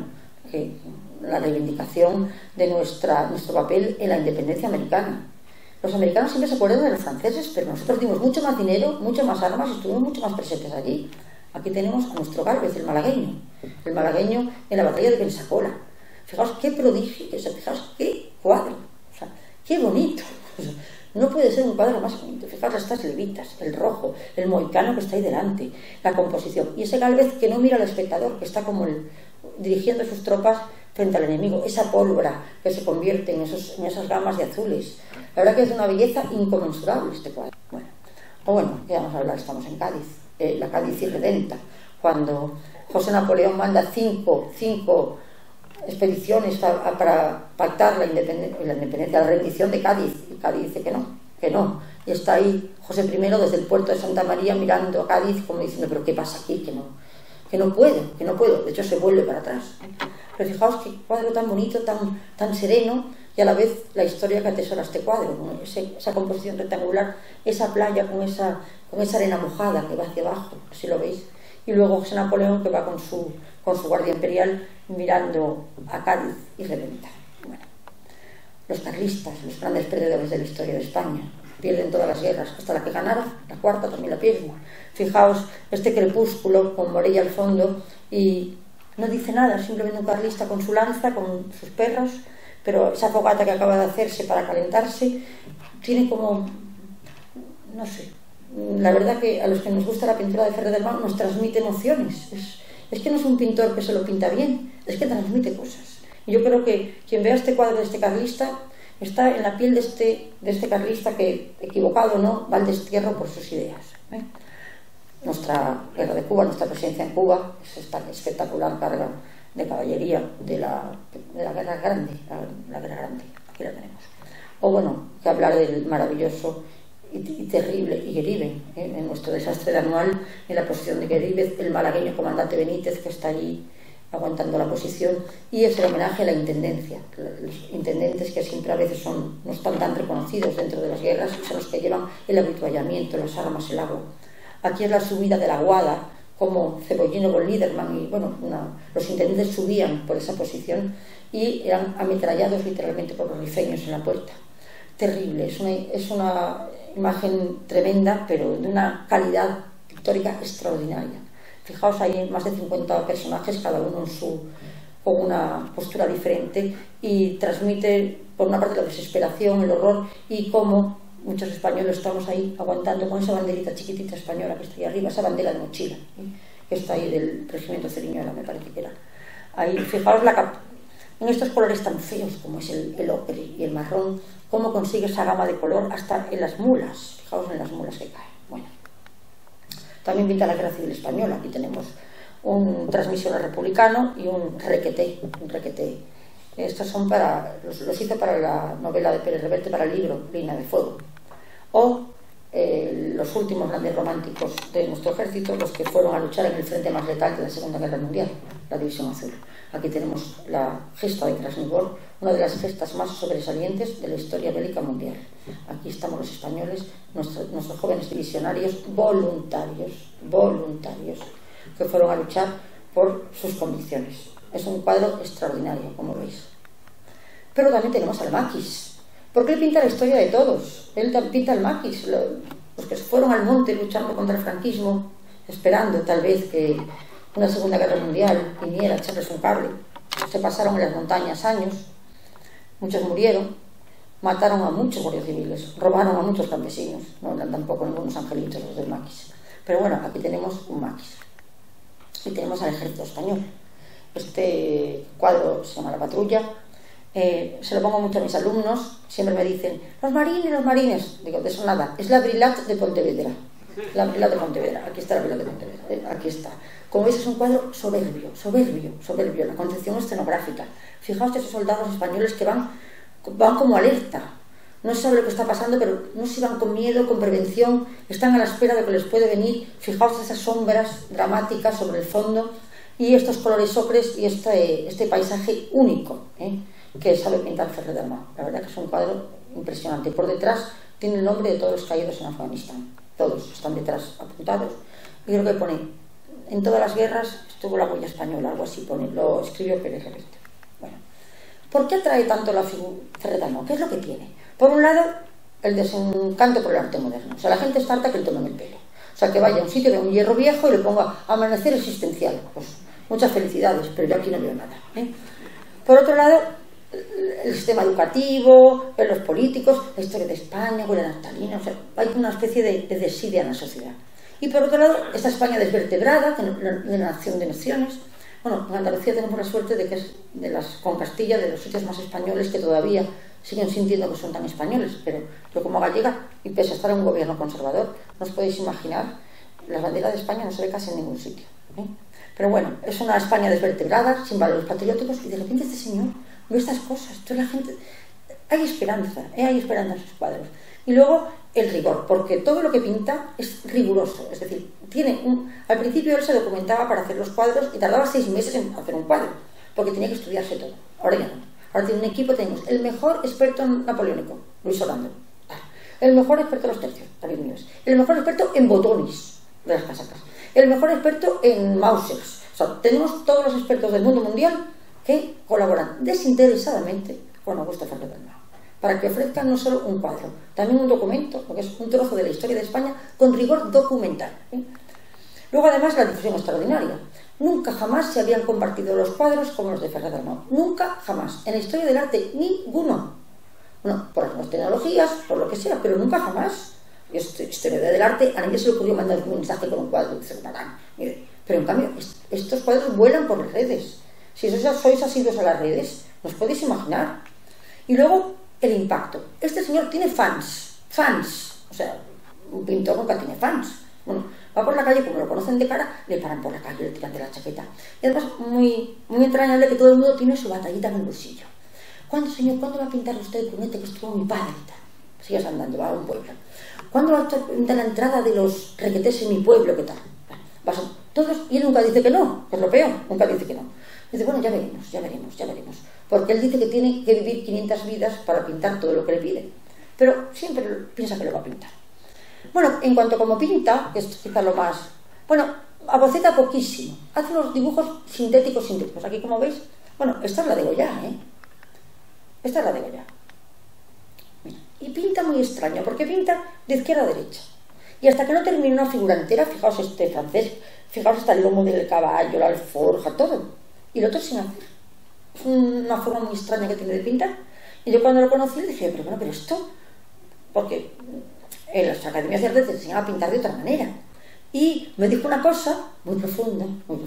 la reivindicación de nuestro papel en la independencia americana. Los americanos siempre se acuerdan de los franceses, pero nosotros dimos mucho más dinero, mucho más armas y estuvimos mucho más presentes allí. Aquí tenemos a nuestro Gálvez, el malagueño en la batalla de Pensacola. Fijaos qué prodigio, fijaos qué cuadro, o sea, qué bonito. O sea, no puede ser un cuadro más bonito. Fijaos estas levitas, el rojo, el mohicano que está ahí delante, la composición. Y ese Gálvez que no mira al espectador, que está como dirigiendo sus tropas frente al enemigo. Esa pólvora que se convierte en esas gamas de azules. La verdad que es de una belleza inconmensurable este cuadro. Bueno, ya vamos a hablar, estamos en Cádiz. La Cádiz irredenta, cuando José Napoleón manda cinco expediciones para pactar la independencia, la rendición de Cádiz, y Cádiz dice que no, y está ahí José I desde el puerto de Santa María mirando a Cádiz como diciendo, pero ¿qué pasa aquí? Que no puedo, de hecho se vuelve para atrás. Pero fijaos qué cuadro tan bonito, tan sereno, y a la vez la historia que atesora este cuadro, ¿no? Esa composición rectangular, esa playa con esa arena mojada que va hacia abajo, si lo veis, y luego José Napoleón que va con su guardia imperial mirando a Cádiz y reventa. Bueno, los carlistas, los grandes perdedores de la historia de España, pierden todas las guerras, hasta la que ganaron, la cuarta también la pierden. Fijaos este crepúsculo con Morella al fondo y no dice nada, simplemente un carlista con su lanza, con sus perros, pero esa fogata que acaba de hacerse para calentarse tiene como, no sé, la verdad que a los que nos gusta la pintura de Ferrer Dalmau nos transmite emociones. Es que no es un pintor que se lo pinta bien, es que transmite cosas. Y yo creo que quien vea este cuadro de este carlista está en la piel de este carlista que, equivocado o no, va al destierro por sus ideas. Nuestra guerra de Cuba, nuestra presencia en Cuba, es esta espectacular carga de caballería de la guerra grande, la guerra grande, aquí la tenemos. O bueno, que hablar del maravilloso y terrible Igueribe, en nuestro desastre de Anual, en la posición de Igueribe, el malagueño comandante Benítez que está allí aguantando la posición, y es el homenaje a la intendencia, los intendentes que siempre a veces no están tan reconocidos dentro de las guerras, son los que llevan el habituallamiento, las armas, el agua. Aquí es la subida de la Guada, como Cebollino con Liederman, y bueno, los intendentes subían por esa posición y eran ametrallados literalmente por los rifeños en la puerta. Terrible, es una imagen tremenda, pero de una calidad pictórica extraordinaria. Fijaos, hay más de 50 personajes, cada uno con una postura diferente, y transmite por una parte la desesperación, el horror, y cómo muchos españoles estamos ahí aguantando con esa banderita chiquitita española que está ahí arriba, esa bandera de mochila, que está ahí del regimiento Ceriñuela, me parece que era. Ahí, fijaos en estos colores tan feos como es el ocre y el marrón, cómo consigue esa gama de color hasta en las mulas. Fijaos en las mulas que caen. Bueno, también pinta la Guerra Civil Española. Aquí tenemos un transmisional republicano y un requeté. Estos son los hizo para la novela de Pérez Reverte, para el libro Línea de Fuego. O los últimos grandes románticos de nuestro ejército, los que fueron a luchar en el frente más letal de la Segunda Guerra Mundial, la División Azul. Aquí tenemos la gesta de Krasnivor, una de las gestas más sobresalientes de la historia bélica mundial. Aquí estamos los españoles, nuestros jóvenes divisionarios voluntarios, que fueron a luchar por sus convicciones. Es un cuadro extraordinario, como veis. Pero también tenemos al maquis, porque él pinta la historia de todos. Él pinta el maquis, los que fueron al monte luchando contra el franquismo, esperando tal vez que una Segunda Guerra Mundial viniera a echarles un cable. Se pasaron en las montañas años, muchos murieron, mataron a muchos guardias civiles, robaron a muchos campesinos, no eran tampoco ningunos angelitos los del maquis. Pero bueno, aquí tenemos un maquis. Y tenemos al ejército español. Este cuadro se llama La Patrulla. Se lo pongo mucho a mis alumnos, siempre me dicen, los marines, digo, de eso nada, es la Brillat de Pontevedra, aquí está la Brillat de Pontevedra, aquí está. Como veis es un cuadro soberbio, la concepción escenográfica. Fijaos esos soldados españoles que van como alerta, no se sabe lo que está pasando, pero no se van con miedo, con prevención, están a la espera de lo que les puede venir. Fijaos esas sombras dramáticas sobre el fondo y estos colores ocres y este paisaje único, que sabe pintar Ferrer Dalmau. La verdad que es un cuadro impresionante. Por detrás tiene el nombre de todos los caídos en Afganistán. Todos están detrás apuntados. Y creo que pone, en todas las guerras estuvo la huella española, algo así pone, lo escribió Pérez Reverte. Bueno, ¿por qué atrae tanto la figura Ferrer Dalmau? ¿Qué es lo que tiene? Por un lado, el desencanto por el arte moderno. O sea, la gente está harta que le tomen el pelo. O sea, que vaya a un sitio de un hierro viejo y le ponga amanecer existencial. Pues muchas felicidades, pero yo aquí no veo nada. Por otro lado, el sistema educativo, los políticos, la historia de España, la naftalina, o sea, hay una especie de desidia en la sociedad. Y por otro lado, esta España desvertebrada, de la nación de naciones. Bueno, en Andalucía tenemos la suerte de que es con Castilla, de los sitios más españoles que todavía siguen sintiendo que son tan españoles, pero yo como gallega, y pese a estar en un gobierno conservador, no os podéis imaginar, la bandera de España no se ve casi en ningún sitio. Pero bueno, es una España desvertebrada, sin valores patrióticos, y de repente este señor ve estas cosas, toda la gente, hay esperanza en sus cuadros. Y luego el rigor, porque todo lo que pinta es riguroso, es decir, al principio él se documentaba para hacer los cuadros y tardaba 6 meses en hacer un cuadro, porque tenía que estudiarse todo. Ahora ya no. Ahora tiene un equipo, tenemos el mejor experto en napoleónico, Luis Orlando, el mejor experto en los tercios, David Nieves, el mejor experto en botones de las casacas, el mejor experto en Mausers. O sea, tenemos todos los expertos del mundo mundial que colaboran desinteresadamente con Augusto Ferrer Dalmau, para que ofrezcan no solo un cuadro, también un documento, porque es un trozo de la historia de España con rigor documental. Luego, además, la difusión extraordinaria. Nunca jamás se habían compartido los cuadros como los de Ferrer Dalmau. Nunca jamás. En la historia del arte, ninguno. Bueno, por las tecnologías, por lo que sea, pero nunca jamás. Historia del arte, a nadie se le ocurrió mandar un mensaje con un cuadro de Zerbarán. Pero en cambio, estos cuadros vuelan por las redes. Si sois asiduos a las redes, ¿os podéis imaginar? Y luego, el impacto. Este señor tiene fans. O sea, un pintor nunca tiene fans. Bueno, va por la calle, como lo conocen de cara, le paran por la calle, le tiran de la chaqueta. Y además, muy entrañable que todo el mundo tiene su batallita en el bolsillo. ¿Cuándo, señor, cuándo va a pintar usted el cunete que estuvo mi padre y tal? Sigues andando, va a un pueblo. ¿Cuándo va a pintar la entrada de los requetés en mi pueblo? ¿Qué tal? Vas a todos, y él nunca dice que no, que es lo peor, nunca dice que no. Dice, bueno, ya veremos. Porque él dice que tiene que vivir 500 vidas para pintar todo lo que le pide. Pero siempre piensa que lo va a pintar. Bueno, en cuanto a cómo pinta, que es quizá lo más... Bueno, aboceta poquísimo. Hace unos dibujos sintéticos. Aquí, como veis, bueno, esta es la de Goya, Esta es la de Goya. Mira, y pinta muy extraño, porque pinta de izquierda a derecha. Y hasta que no termina una figura entera, fijaos este francés, fijaos hasta el lomo del caballo, la alforja, todo. Y lo otro sin hacer. Es una forma muy extraña que tiene de pintar. Y yo cuando lo conocí le dije, pero esto... Porque en las academias de arte te enseñaba a pintar de otra manera. Y me dijo una cosa muy profunda.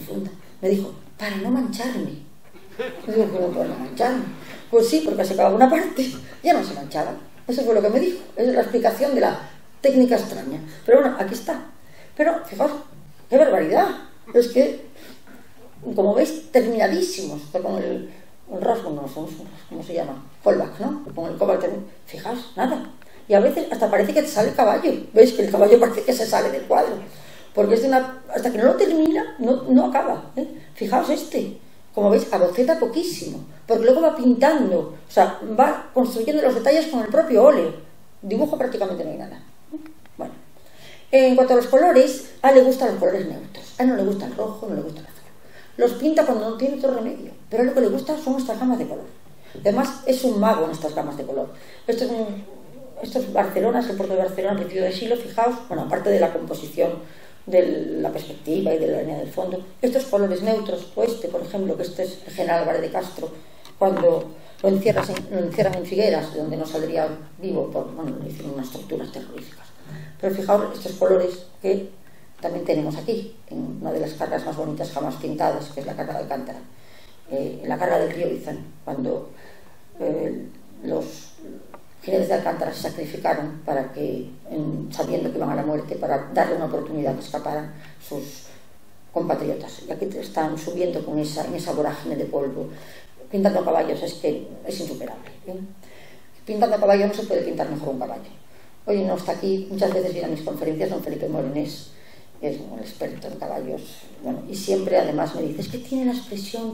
Me dijo, para no mancharme. Y digo, ¿cómo para no mancharme? Pues sí, porque se acababa una parte, ya no se manchaba. Eso fue lo que me dijo. Esa es la explicación de la técnica extraña. Pero bueno, aquí está. Pero, fijaos, qué barbaridad. Es que, como veis, terminadísimos. Con el rasgo, no sé cómo se llama, Holbach, ¿no? Con el cobalt, fijaos, nada. y a veces hasta parece que te sale el caballo. ¿Veis? Que el caballo parece que se sale del cuadro, porque es hasta que no lo termina, no acaba, ¿eh? Fijaos como veis, aboceta poquísimo, porque luego va pintando, o sea, va construyendo los detalles con el propio óleo. Dibujo prácticamente no hay nada. Bueno, en cuanto a los colores, a él le gustan los colores neutros. A él no le gusta el rojo, no le gusta el azul. Los pinta cuando no tiene otro remedio, pero a él lo que le gusta son estas gamas de color. Además, es un mago en estas gamas de color. Esto es Barcelona, es el puerto de Barcelona, al principio del siglo. Fijaos, bueno, aparte de la composición, de la perspectiva y de la línea del fondo, estos colores neutros, o por ejemplo, que este es el general Álvarez de Castro, cuando lo encierran en Figueras, de donde no saldría vivo, le hicieron unas torturas terroríficas. Pero fijaos estos colores que también tenemos aquí, en una de las cargas más bonitas jamás pintadas, que es la carga de Alcántara, la carga del río Izán, cuando los jinetes de Alcántara se sacrificaron para que, sabiendo que iban a la muerte, para darle una oportunidad que escaparan sus compatriotas. Y aquí están subiendo en esa vorágine de polvo, pintando caballos. Es que es insuperable, ¿eh? Pintando caballos no se puede pintar mejor un caballo. Hoy no está aquí, muchas veces viene a mis conferencias don Felipe Morenés, es un experto en caballos, bueno, y siempre además me dice, es que tiene la expresión,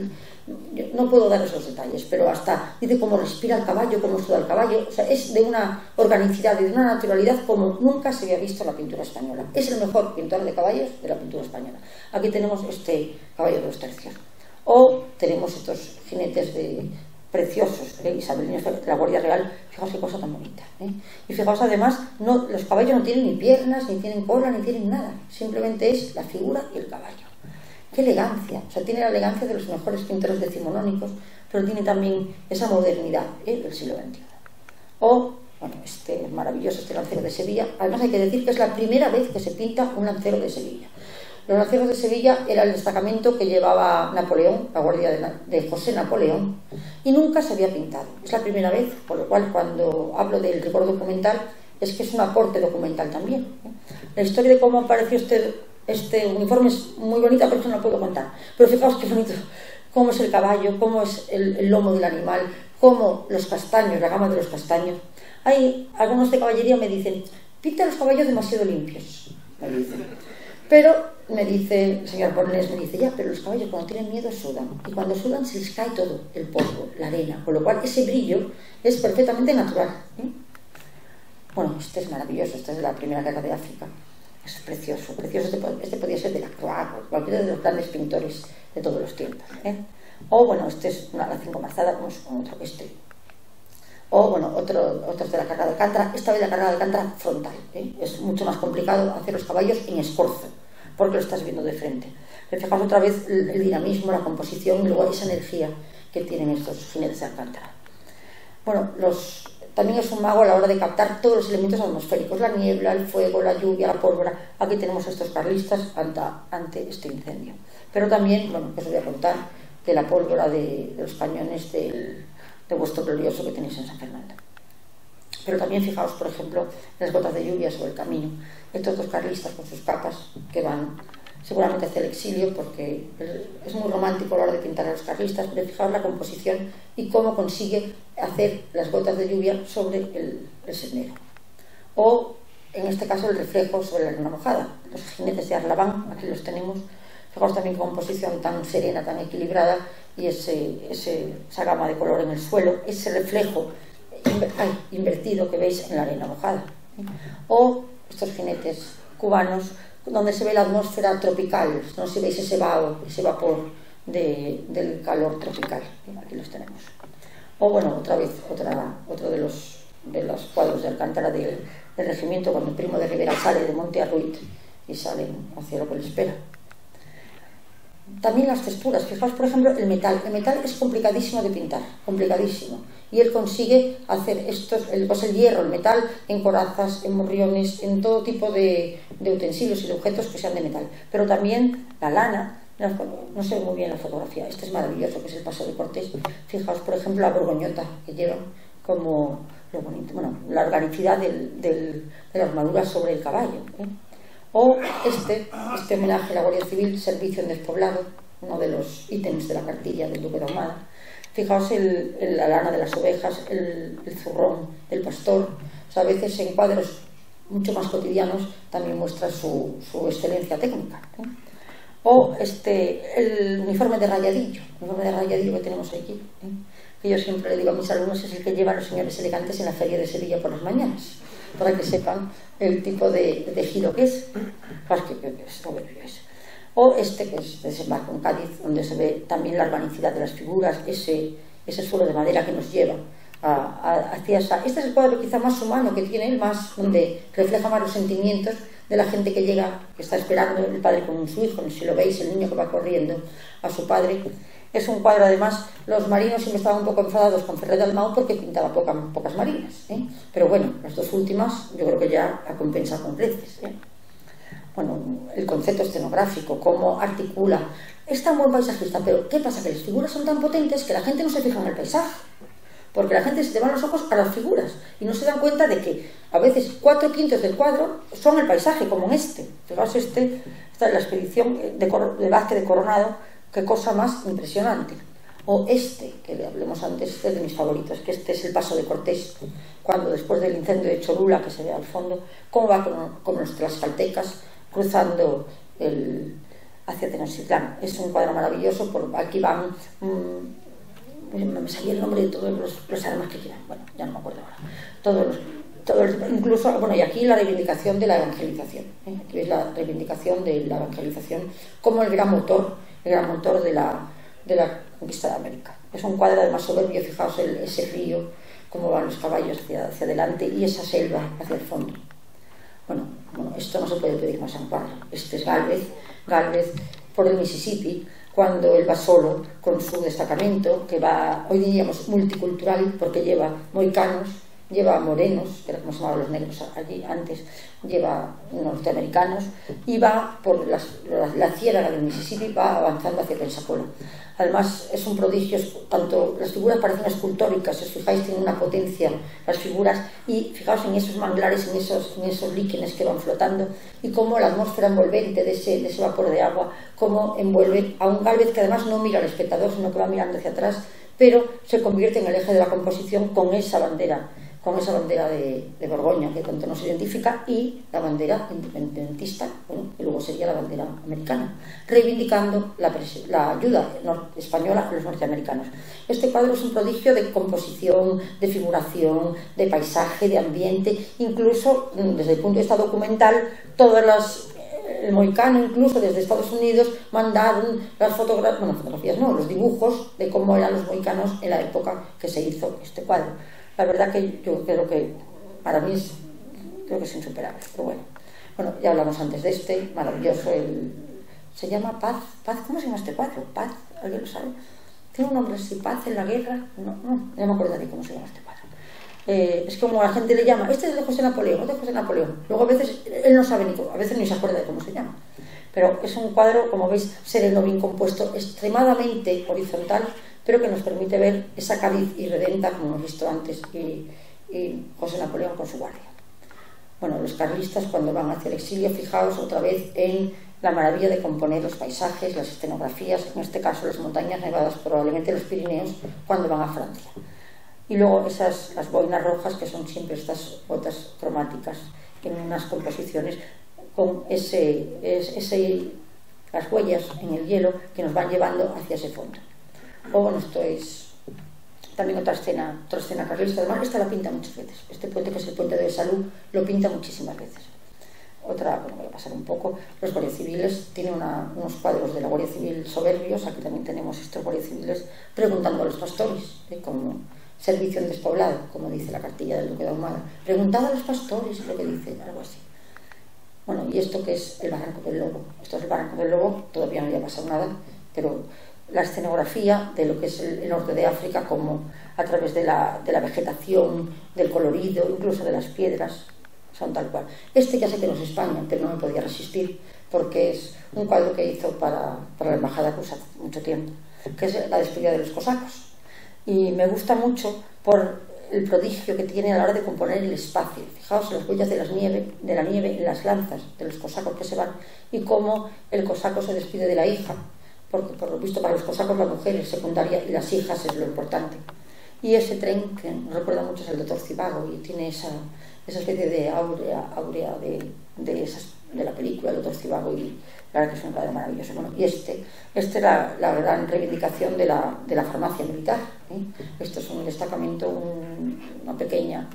yo no puedo dar esos detalles, pero hasta dice cómo respira el caballo, cómo suda el caballo, o sea, es de una organicidad y de una naturalidad como nunca se había visto en la pintura española. Es el mejor pintor de caballos de la pintura española. Aquí tenemos este caballo de los tercios, o tenemos estos jinetes preciosos, isabelinos de la Guardia Real. Fijaos qué cosa tan bonita, ¿eh? Y fijaos además, los caballos no tienen ni piernas, ni tienen cola, ni tienen nada, simplemente es la figura y el caballo. Qué elegancia, o sea, tiene la elegancia de los mejores pintores decimonónicos, pero tiene también esa modernidad, del siglo XXI. O, bueno, maravilloso lancero de Sevilla. Además hay que decir que es la primera vez que se pinta un lancero de Sevilla. Los lanceros de Sevilla era el destacamento que llevaba Napoleón, la guardia de José Napoleón, y nunca se había pintado. Es la primera vez, por lo cual cuando hablo del rigor documental es que es un aporte documental también, ¿eh? La historia de cómo apareció este uniforme es muy bonita, pero eso no lo puedo contar. Pero fijaos qué bonito, cómo es el caballo, cómo es el lomo del animal, cómo los castaños, la gama de los castaños. Hay algunos de caballería me dicen, pinta los caballos demasiado limpios, me dicen. Pero me dice el señor Bornés, me dice, ya, pero los caballos cuando tienen miedo sudan, y cuando sudan se les cae todo, el polvo, la arena, con lo cual ese brillo es perfectamente natural, ¿eh? Bueno, este es maravilloso, este es de la primera guerra de África, es precioso, precioso. Este podría ser de Lacroix, cualquiera de los grandes pintores de todos los tiempos, ¿eh? O bueno, este es una relación comarzada, vamos con otro que o bueno, otros de la carga de Alcántara. Esta vez la carga de Alcántara frontal, ¿eh? Es mucho más complicado hacer los caballos en escorzo, porque lo estás viendo de frente. Fijaos otra vez el dinamismo, la composición y luego esa energía que tienen estos jinetes de Alcántara. Bueno, también es un mago a la hora de captar todos los elementos atmosféricos, la niebla, el fuego, la lluvia, la pólvora. Aquí tenemos a estos carlistas ante este incendio. Pero también, bueno, os voy a contar de la pólvora de los cañones de vuestro glorioso que tenéis en San Fernando. Pero también fijaos, por ejemplo, las gotas de lluvia sobre el camino. Estos dos carlistas con sus capas que van seguramente hacia el exilio, porque es muy romántico a la hora de pintar a los carlistas, pero fijaos la composición y cómo consigue hacer las gotas de lluvia sobre el sendero. O, en este caso, el reflejo sobre la arena mojada. Los jinetes de Arlabán, aquí los tenemos. Fijaos también composición tan serena, tan equilibrada, y esa gama de color en el suelo, ese reflejo invertido que veis en la arena mojada. O estos jinetes cubanos, donde se ve la atmósfera tropical, no si veis ese vaho, ese vapor del calor tropical. Aquí los tenemos. O bueno, otra vez, otro de los cuadros de Alcántara del regimiento, cuando el Primo de Rivera sale de Monte Arruit y salen hacia lo que les espera. También las texturas, fijaos por ejemplo el metal es complicadísimo de pintar, complicadísimo, y él consigue hacer el hierro, el metal en corazas, en morriones, en todo tipo de utensilios y de objetos que sean de metal, pero también la lana. No sé muy bien la fotografía, este es maravilloso, que es el Paso de Cortés. Fijaos por ejemplo la borgoñota que llevan, como lo bonito, bueno, la organicidad de la armadura sobre el caballo, ¿eh? O este homenaje a la Guardia Civil, servicio en despoblado, uno de los ítems de la cartilla del Duque de Ahumada. Fijaos la lana de las ovejas, el zurrón del pastor. O sea, a veces en cuadros mucho más cotidianos también muestra su excelencia técnica, ¿eh? O el uniforme de rayadillo que tenemos aquí, ¿eh? Que yo siempre le digo a mis alumnos, es el que llevan los señores elegantes en la feria de Sevilla por las mañanas, para que sepan el tipo de giro que es. O que es Desembarco en Cádiz, donde se ve también la urbanicidad de las figuras, ese suelo de madera que nos lleva hacia esa... Este es el cuadro quizá más humano que tiene él, más donde refleja más los sentimientos de la gente que llega, que está esperando, el padre con su hijo, si lo veis, el niño que va corriendo a su padre. Es un cuadro, además, los marinos siempre estaban un poco enfadados con Ferrer Dalmau porque pintaba pocas marinas, ¿eh? Pero bueno, las dos últimas yo creo que ya ha compensado con creces, ¿eh? Bueno, el concepto escenográfico, cómo articula, es tan buen paisajista, pero ¿qué pasa? Que las figuras son tan potentes que la gente no se fija en el paisaje, porque la gente se te van los ojos a las figuras y no se dan cuenta de que a veces 4/5 del cuadro son el paisaje, como en este. Fijaos, esta es la expedición de Vázquez de Coronado, qué cosa más impresionante. O que le hablemos antes, este es de mis favoritos, que este es el paso de Cortés, cuando después del incendio de Cholula, que se ve al fondo, cómo va con los tlaxcaltecas cruzando hacia Tenochtitlán. Es un cuadro maravilloso, aquí van... me salía el nombre de todos los armas que llevan, bueno, ya no me acuerdo ahora, incluso, bueno, y aquí la reivindicación de la evangelización, ¿eh? Aquí ves la reivindicación de la evangelización como el gran motor de la conquista de América. Es un cuadro además soberbio, fijaos ese río, cómo van los caballos hacia adelante y esa selva hacia el fondo. Bueno, esto no se puede pedir más a un cuadro. Este es Gálvez por el Mississippi, cuando él va solo con su destacamento, que va, hoy diríamos multicultural, porque lleva mohicanos, lleva morenos, que era como se llamaban los negros allí antes, lleva norteamericanos, y va por la ciénaga del Mississippi, va avanzando hacia Pensacola. Además es un prodigio, tanto las figuras parecen escultóricas, si os fijáis tienen una potencia las figuras, y fijaos en esos manglares, en esos líquenes que van flotando, y cómo la atmósfera envolvente de ese vapor de agua, cómo envuelve a un Gálvez que además no mira al espectador, sino que va mirando hacia atrás, pero se convierte en el eje de la composición con esa bandera de Borgoña que tanto nos identifica, y la bandera independentista, bueno, que luego sería la bandera americana, reivindicando la ayuda española a los norteamericanos. Este cuadro es un prodigio de composición, de figuración, de paisaje, de ambiente, incluso desde el punto de vista documental, el mohicano, incluso desde Estados Unidos, mandaron los dibujos de cómo eran los mohicanos en la época que se hizo este cuadro. La verdad que yo creo que para mí creo que es insuperable, pero bueno, ya hablamos antes de este, maravilloso, se llama Paz, ¿cómo se llama este cuadro? Paz, ¿alguien lo sabe? Tiene un nombre así, Paz en la guerra, no, ya me acordaré cómo se llama este cuadro. Es como la gente le llama, este es de José Napoleón, luego a veces él no sabe a veces ni se acuerda de cómo se llama, pero es un cuadro, como veis, sereno, bien compuesto, extremadamente horizontal, pero que nos permite ver esa Cádiz irredenta, como hemos visto antes, y José Napoleón con su guardia. Bueno, los carlistas cuando van hacia el exilio, fijaos otra vez en la maravilla de componer los paisajes, las escenografías, en este caso las montañas nevadas, probablemente los Pirineos, cuando van a Francia. Y luego las boinas rojas, que son siempre estas botas cromáticas, en unas composiciones con las huellas en el hielo que nos van llevando hacia ese fondo. O bueno, esto es también otra escena carlista. Además, esta la pinta muchas veces. Este puente, que es el puente de Salud, lo pinta muchísimas veces. Voy a pasar un poco. Los guardias civiles tienen unos cuadros de la Guardia Civil soberbios. Aquí también tenemos estos guardias civiles preguntando a los pastores, como servicio en despoblado, como dice la cartilla del Duque de Ahumada. Preguntad a los pastores, es lo que dice, algo así. Bueno, y esto que es el Barranco del Lobo. Esto es el Barranco del Lobo, todavía no había pasado nada, pero la escenografía de lo que es el norte de África, como a través de la vegetación, del colorido, incluso de las piedras, son tal cual. Este ya sé que no es España, pero no me podía resistir, porque es un cuadro que hizo para la embajada rusa hace mucho tiempo, que es la despedida de los cosacos. Y me gusta mucho por el prodigio que tiene a la hora de componer el espacio. Fijaos las huellas de la nieve en las lanzas de los cosacos que se van, y cómo el cosaco se despide de la hija, porque por lo visto para los cosacos la mujer es secundaria y las hijas es lo importante. y ese tren que nos recuerda mucho es el Doctor Zhivago y tiene esa especie de áurea de la película el Doctor Zhivago, y la verdad que es un cuadro maravilloso. Bueno, y este es la gran reivindicación de la farmacia militar, ¿eh? Esto es un destacamento, un pequeño,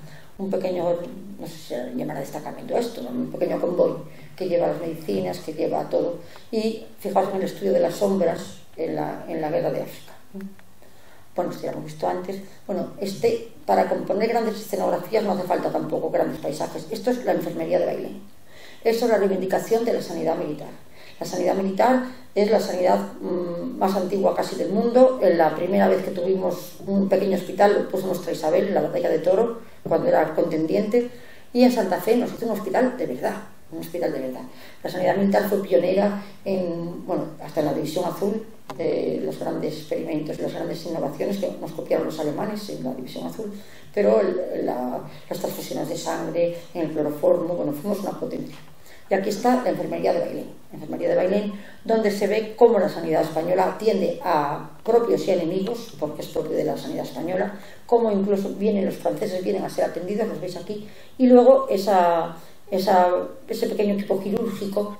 no sé si se llamará destacamento esto, ¿no? Un pequeño convoy que lleva las medicinas, que lleva todo. Y fijaos en el estudio de las sombras en la guerra de África. Bueno, esto ya lo hemos visto antes. Bueno, para componer grandes escenografías no hace falta tampoco grandes paisajes. Esto es la enfermería de Bailén. Esto es la reivindicación de la sanidad militar. La sanidad militar es la sanidad más antigua casi del mundo. La primera vez que tuvimos un pequeño hospital lo puso nuestra Isabel en la batalla de Toro, cuando era contendiente, y en Santa Fe nos hizo un hospital de verdad. Un hospital de verdad. La sanidad militar fue pionera hasta en la División Azul, de los grandes experimentos, las grandes innovaciones que nos copiaron los alemanes en la División Azul, pero las transfusiones de sangre, en el cloroformo, fuimos una potencia. Y aquí está la enfermería de Bailén, donde se ve cómo la sanidad española atiende a propios y enemigos, porque es propio de la sanidad española, cómo incluso los franceses vienen a ser atendidos, los veis aquí, y luego ese pequeño equipo quirúrgico,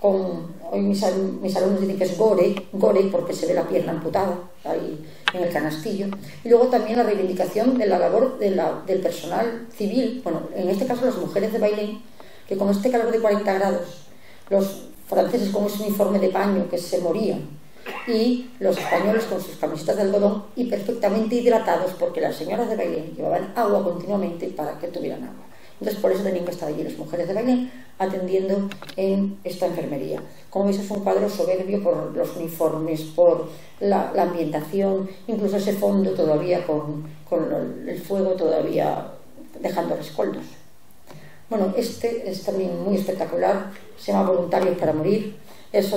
hoy mis alumnos dicen que es gore porque se ve la pierna amputada ahí en el canastillo, y luego también la reivindicación de la labor del personal civil, en este caso las mujeres de Bailén, que con este calor de 40 grados, los franceses con ese uniforme de paño que se morían, y los españoles con sus camisetas de algodón y perfectamente hidratados, porque las señoras de Bailén llevaban agua continuamente para que tuvieran agua. Entonces por eso tenían que estar allí las mujeres de Bailén atendiendo en esta enfermería. Como veis, es un cuadro soberbio por los uniformes, por la ambientación, incluso ese fondo todavía con el fuego todavía dejando rescoldos. Bueno, este es también muy espectacular, se llama Voluntarios para Morir. Es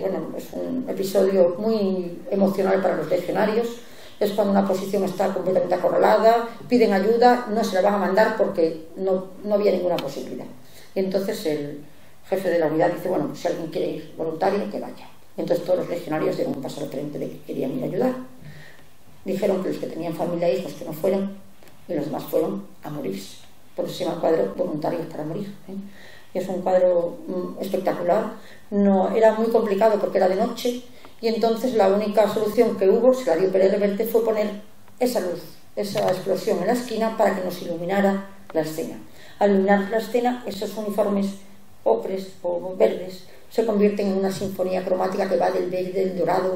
un episodio muy emocional para los legionarios. Es cuando una posición está completamente acorralada, piden ayuda, no se la van a mandar porque no había ninguna posibilidad. Y entonces el jefe de la unidad dice, si alguien quiere ir voluntario, que vaya. Y entonces todos los legionarios dieron un paso al frente de que querían ir a ayudar. Dijeron que los que tenían familia e hijos que no fueran, y los demás fueron a morirse. Por eso se llama el cuadro Voluntarios para Morir, ¿eh? Y es un cuadro espectacular. No, era muy complicado porque era de noche, y entonces la única solución que hubo, se la dio Pérez Reverte, fue poner esa luz, esa explosión en la esquina para que nos iluminara la escena. Al iluminar la escena, esos uniformes ocres o verdes se convierten en una sinfonía cromática que va del verde, del dorado.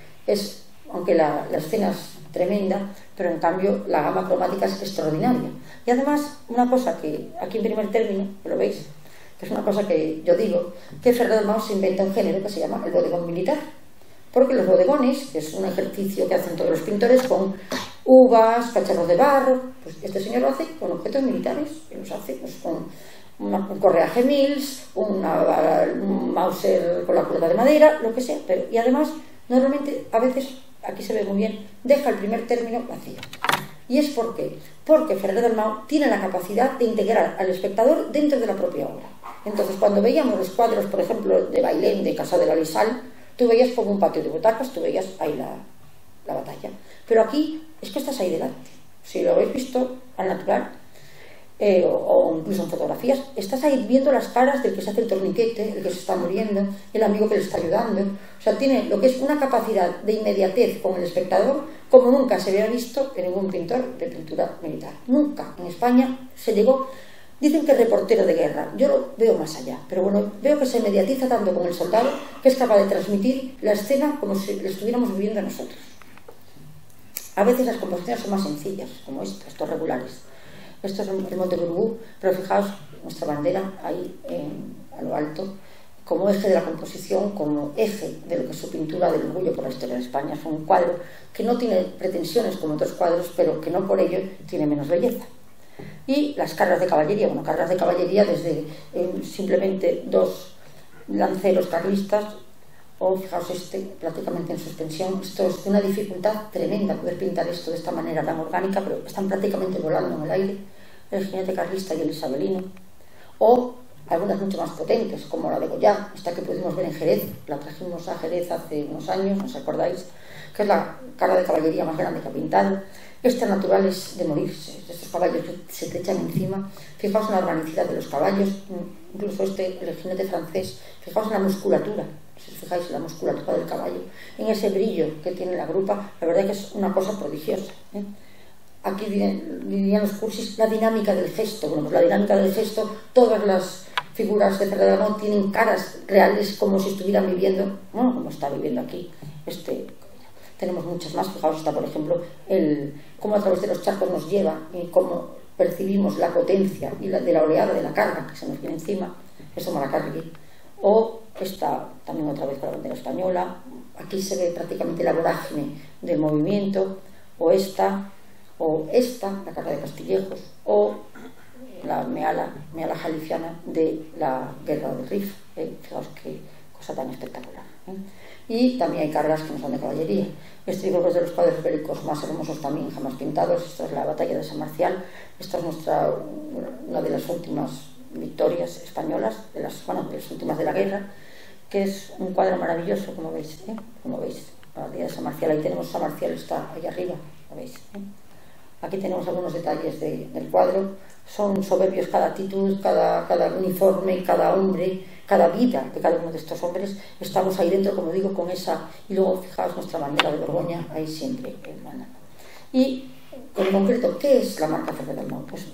Aunque la escena es tremenda, pero en cambio la gama cromática es extraordinaria. Y además, una cosa que aquí en primer término, que lo veis, que es una cosa que yo digo, que Ferrer Dalmau se inventa un género que se llama el bodegón militar. Porque los bodegones, que es un ejercicio que hacen todos los pintores con uvas, cacharros de barro, pues este señor lo hace con objetos militares, y los hace con un correaje Mills, un Mauser con la cuerda de madera, lo que sea. Y además, normalmente, a veces, aquí se ve muy bien, deja el primer término vacío. ¿Y es por qué? Porque Ferrer Dalmau tiene la capacidad de integrar al espectador dentro de la propia obra. Entonces, cuando veíamos los cuadros, por ejemplo, de Bailén, de Casa de la Lisal, tú veías como un patio de butacas, tú veías ahí la batalla. Pero aquí es que estás ahí delante. Si lo habéis visto al natural, o incluso en fotografías, estás ahí viendo las caras del que se hace el torniquete, el que se está muriendo, el amigo que le está ayudando. O sea, tiene lo que es una capacidad de inmediatez con el espectador como nunca se había visto en ningún pintor de pintura militar. Nunca en España se llegó. Dicen que es reportero de guerra, yo lo veo más allá, pero veo que se mediatiza tanto con el soldado que es capaz de transmitir la escena como si la estuviéramos viviendo nosotros. A veces las composiciones son más sencillas, como estos regulares. Esto es el Monte Burgú, pero fijaos nuestra bandera ahí a lo alto, como eje de la composición, como eje de lo que es su pintura del orgullo por la historia de España. Es un cuadro que no tiene pretensiones como otros cuadros, pero que no por ello tiene menos belleza. Y las cargas de caballería, cargas de caballería desde simplemente dos lanceros carlistas, o fijaos prácticamente en suspensión. Esto es de una dificultad tremenda poder pintar esto de esta manera tan orgánica, pero están prácticamente volando en el aire, el jinete carlista y el isabelino. O algunas mucho más potentes, como la de Goya, esta que pudimos ver en Jerez, la trajimos a Jerez hace unos años, ¿no os acordáis? Que es la carga de caballería más grande que ha pintado. Estas naturales de morirse, estos caballos que se te echan encima. Fijaos en la organicidad de los caballos, incluso el jinete francés, fijaos en la musculatura, si os fijáis en la musculatura del caballo, en ese brillo que tiene la grupa, la verdad que es una cosa prodigiosa, ¿eh? Aquí dirían los cursis la dinámica del gesto. Bueno, pues la dinámica del gesto, todas las figuras de Ferrer del Mau tienen caras reales como si estuvieran viviendo, bueno, como está viviendo aquí. Tenemos muchas más. Fijaos, está por ejemplo cómo a través de los charcos nos lleva y cómo percibimos la potencia y de la oleada de la carga que se nos viene encima, eso Malacarregui. O está también otra vez con la bandera española. Aquí se ve prácticamente la vorágine del movimiento. O esta, la carga de Castillejos, o la meala jaliciana de la guerra del Rif. Fijaos qué cosa tan espectacular, ¿eh? Y también hay cargas que no son de caballería. Este yo creo que es de los cuadros bélicos más hermosos también jamás pintados. Esta es la batalla de San Marcial. Esta es una de las últimas victorias españolas, de las últimas de la guerra, que es un cuadro maravilloso, como veis, ¿eh? Como veis, la batalla de San Marcial. Ahí tenemos San Marcial, está ahí arriba, ¿lo veis? Aquí tenemos algunos detalles del cuadro. Son soberbios cada actitud, cada uniforme, cada hombre, cada vida de cada uno de estos hombres. Estamos ahí dentro, como digo, con esa... Y luego, fijaos, nuestra bandera de Borgoña, ahí siempre hermana. Y, en concreto, ¿qué es la marca Ferrer del Mau? Pues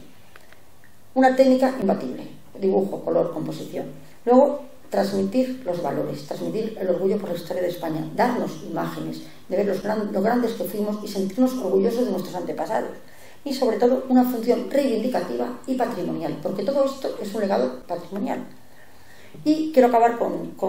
una técnica imbatible: dibujo, color, composición. Luego, transmitir los valores, transmitir el orgullo por la historia de España, darnos imágenes de ver lo grandes que fuimos y sentirnos orgullosos de nuestros antepasados. Y sobre todo una función reivindicativa y patrimonial, porque todo esto es un legado patrimonial. Y quiero acabar con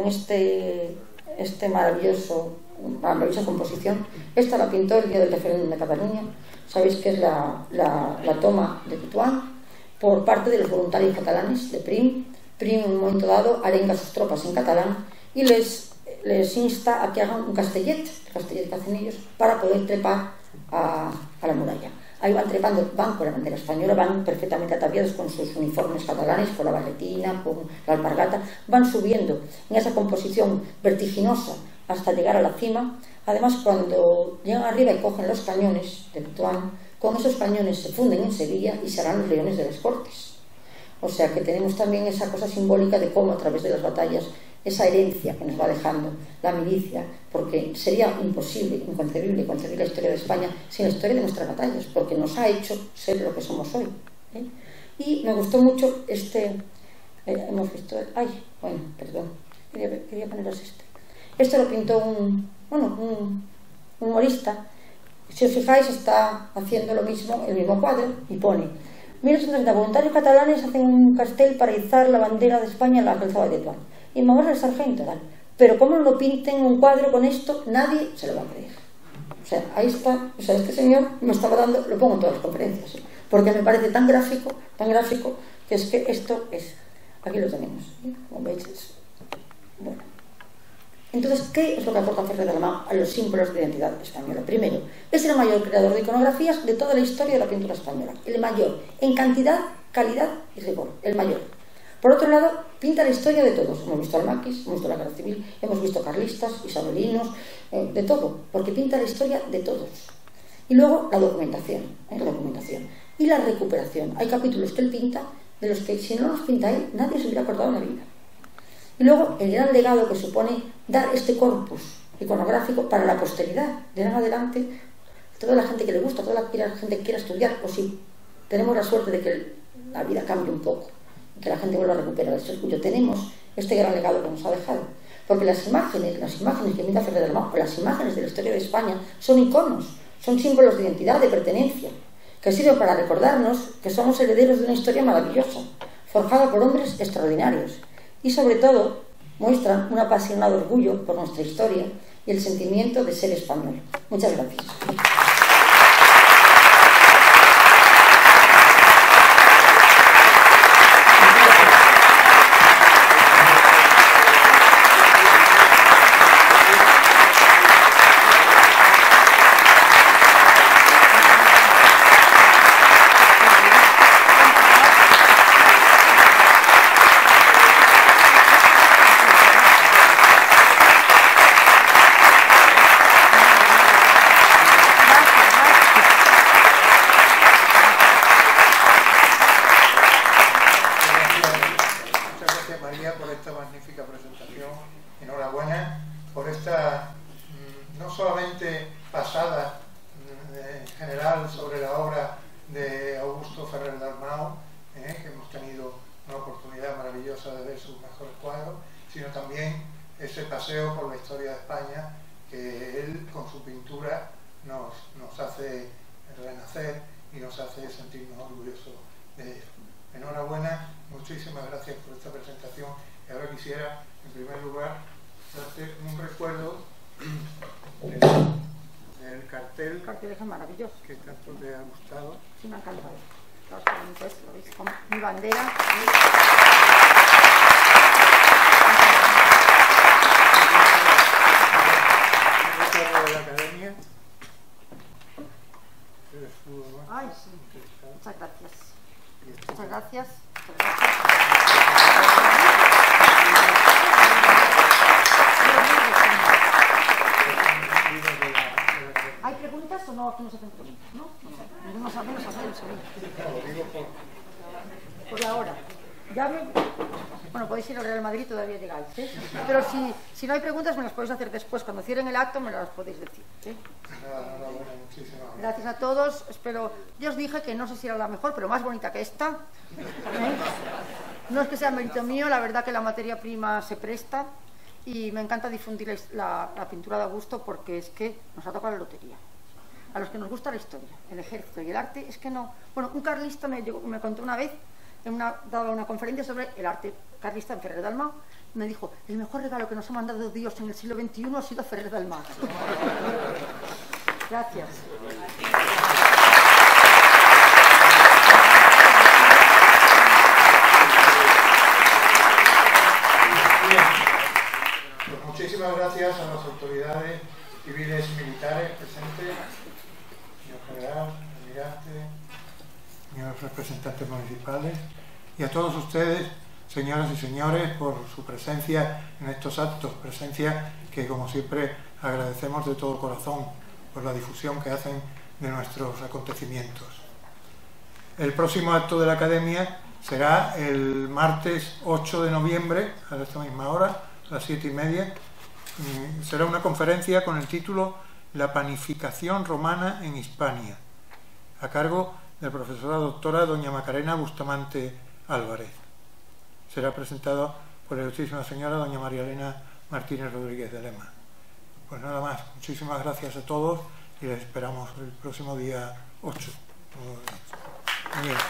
esta maravillosa composición. Esta la pintó el día del referéndum de Cataluña. Sabéis que es la toma de Tetuán por parte de los voluntarios catalanes de Prim. Prim en un momento dado arenga a sus tropas en catalán y les insta a que hagan un castellet, el castellet que hacen ellos, para poder trepar a la muralla. Ahí van trepando, van con la bandera española, van perfectamente ataviados con sus uniformes catalanes, con la barretina, con la alpargata, van subiendo en esa composición vertiginosa hasta llegar a la cima. Además, cuando llegan arriba y cogen los cañones de Tetuán, con esos cañones se funden en Sevilla y serán los leones de las Cortes. O sea que tenemos también esa cosa simbólica de cómo a través de las batallas, esa herencia que nos va dejando la milicia, porque sería imposible, inconcebible concebir la historia de España sin la historia de nuestras batallas, porque nos ha hecho ser lo que somos hoy, ¿eh? Y me gustó mucho hemos visto, quería poneros esto lo pintó un humorista. Si os fijáis, está haciendo lo mismo, el mismo cuadro, y pone: 1830, voluntarios catalanes hacen un cartel para izar la bandera de España en la calzada de Tetuán. Y Mamás del Sargento, tal. Pero como no pinten un cuadro con esto, nadie se lo va a creer. O sea, ahí está. O sea, este señor me estaba dando, lo pongo en todas las conferencias, ¿eh? Porque me parece tan gráfico, que es que esto es. Aquí lo tenemos, ¿eh? Como veis, bueno. Entonces, ¿qué es lo que aporta Ferrer del Mau a los símbolos de identidad española? Primero, es el mayor creador de iconografías de toda la historia de la pintura española. El mayor, en cantidad, calidad y rigor. El mayor. Por otro lado, pinta la historia de todos. Hemos visto al maquis, hemos visto la guerra civil, hemos visto carlistas, isabelinos, de todo. Porque pinta la historia de todos. Y luego, la documentación. Y la recuperación. Hay capítulos que él pinta, de los que si no los pinta él, nadie se hubiera acordado en la vida. Y luego el gran legado que supone dar este corpus iconográfico para la posteridad. De ahora en adelante, toda la gente que le gusta, toda la gente que quiera estudiar, o si tenemos la suerte de que la vida cambie un poco, y que la gente vuelva a recuperar este orgullo, tenemos este gran legado que nos ha dejado. Porque las imágenes que pinta Ferrer del Mau, las imágenes de la historia de España, son iconos, son símbolos de identidad, de pertenencia, que sirven para recordarnos que somos herederos de una historia maravillosa, forjada por hombres extraordinarios. Y sobre todo muestran un apasionado orgullo por nuestra historia y el sentimiento de ser español. Muchas gracias.
general sobre la obra de Augusto Ferrer Dalmau, que hemos tenido una oportunidad maravillosa de ver sus mejores cuadros, sino también ese paseo por la historia de España que él con su pintura nos hace renacer y nos hace sentirnos orgullosos de ello. Enhorabuena, muchísimas gracias por esta presentación y ahora quisiera en primer lugar darte un recuerdo del cartel.
El cartel es maravilloso.
Que tanto te ha gustado.
Sí, me ha encantado. Entonces, lo veis con mi bandera.
De la academia.
Ay, sí. Muchas gracias. Muchas gracias. ¿Hay preguntas o no? No se hacen preguntas, ¿no? No sabemos hacer eso. Por la hora. Bueno, podéis ir al Real Madrid, todavía llegáis, ¿eh? Pero si no hay preguntas me las podéis hacer después. Cuando cierren el acto me las podéis decir, ¿eh? Gracias a todos. Espero. Yo os dije que no sé si era la mejor, pero más bonita que esta, ¿eh? No es que sea mérito mío, la verdad que la materia prima se presta y me encanta difundir la pintura de Augusto porque es que nos ha tocado la lotería. A los que nos gusta la historia, el ejército y el arte, es que no. Bueno, un carlista me contó una vez, daba una conferencia sobre el arte carlista en Ferrer Dalmau, me dijo, el mejor regalo que nos ha mandado Dios en el siglo XXI ha sido Ferrer Dalmau. Gracias.
Pues muchísimas gracias a las autoridades civiles y militares presentes, señor general, almirante, señores representantes municipales, y a todos ustedes, señoras y señores, por su presencia en estos actos, presencia que como siempre agradecemos de todo corazón por la difusión que hacen de nuestros acontecimientos. El próximo acto de la Academia será el martes 8 de noviembre, a esta misma hora, a las 7:30. Será una conferencia con el título La panificación romana en Hispania, a cargo del profesora doctora doña Macarena Bustamante Álvarez. Será presentado por la ilustrísima señora doña María Elena Martínez Rodríguez de Lema. Pues nada más, muchísimas gracias a todos y les esperamos el próximo día 8. Muy bien.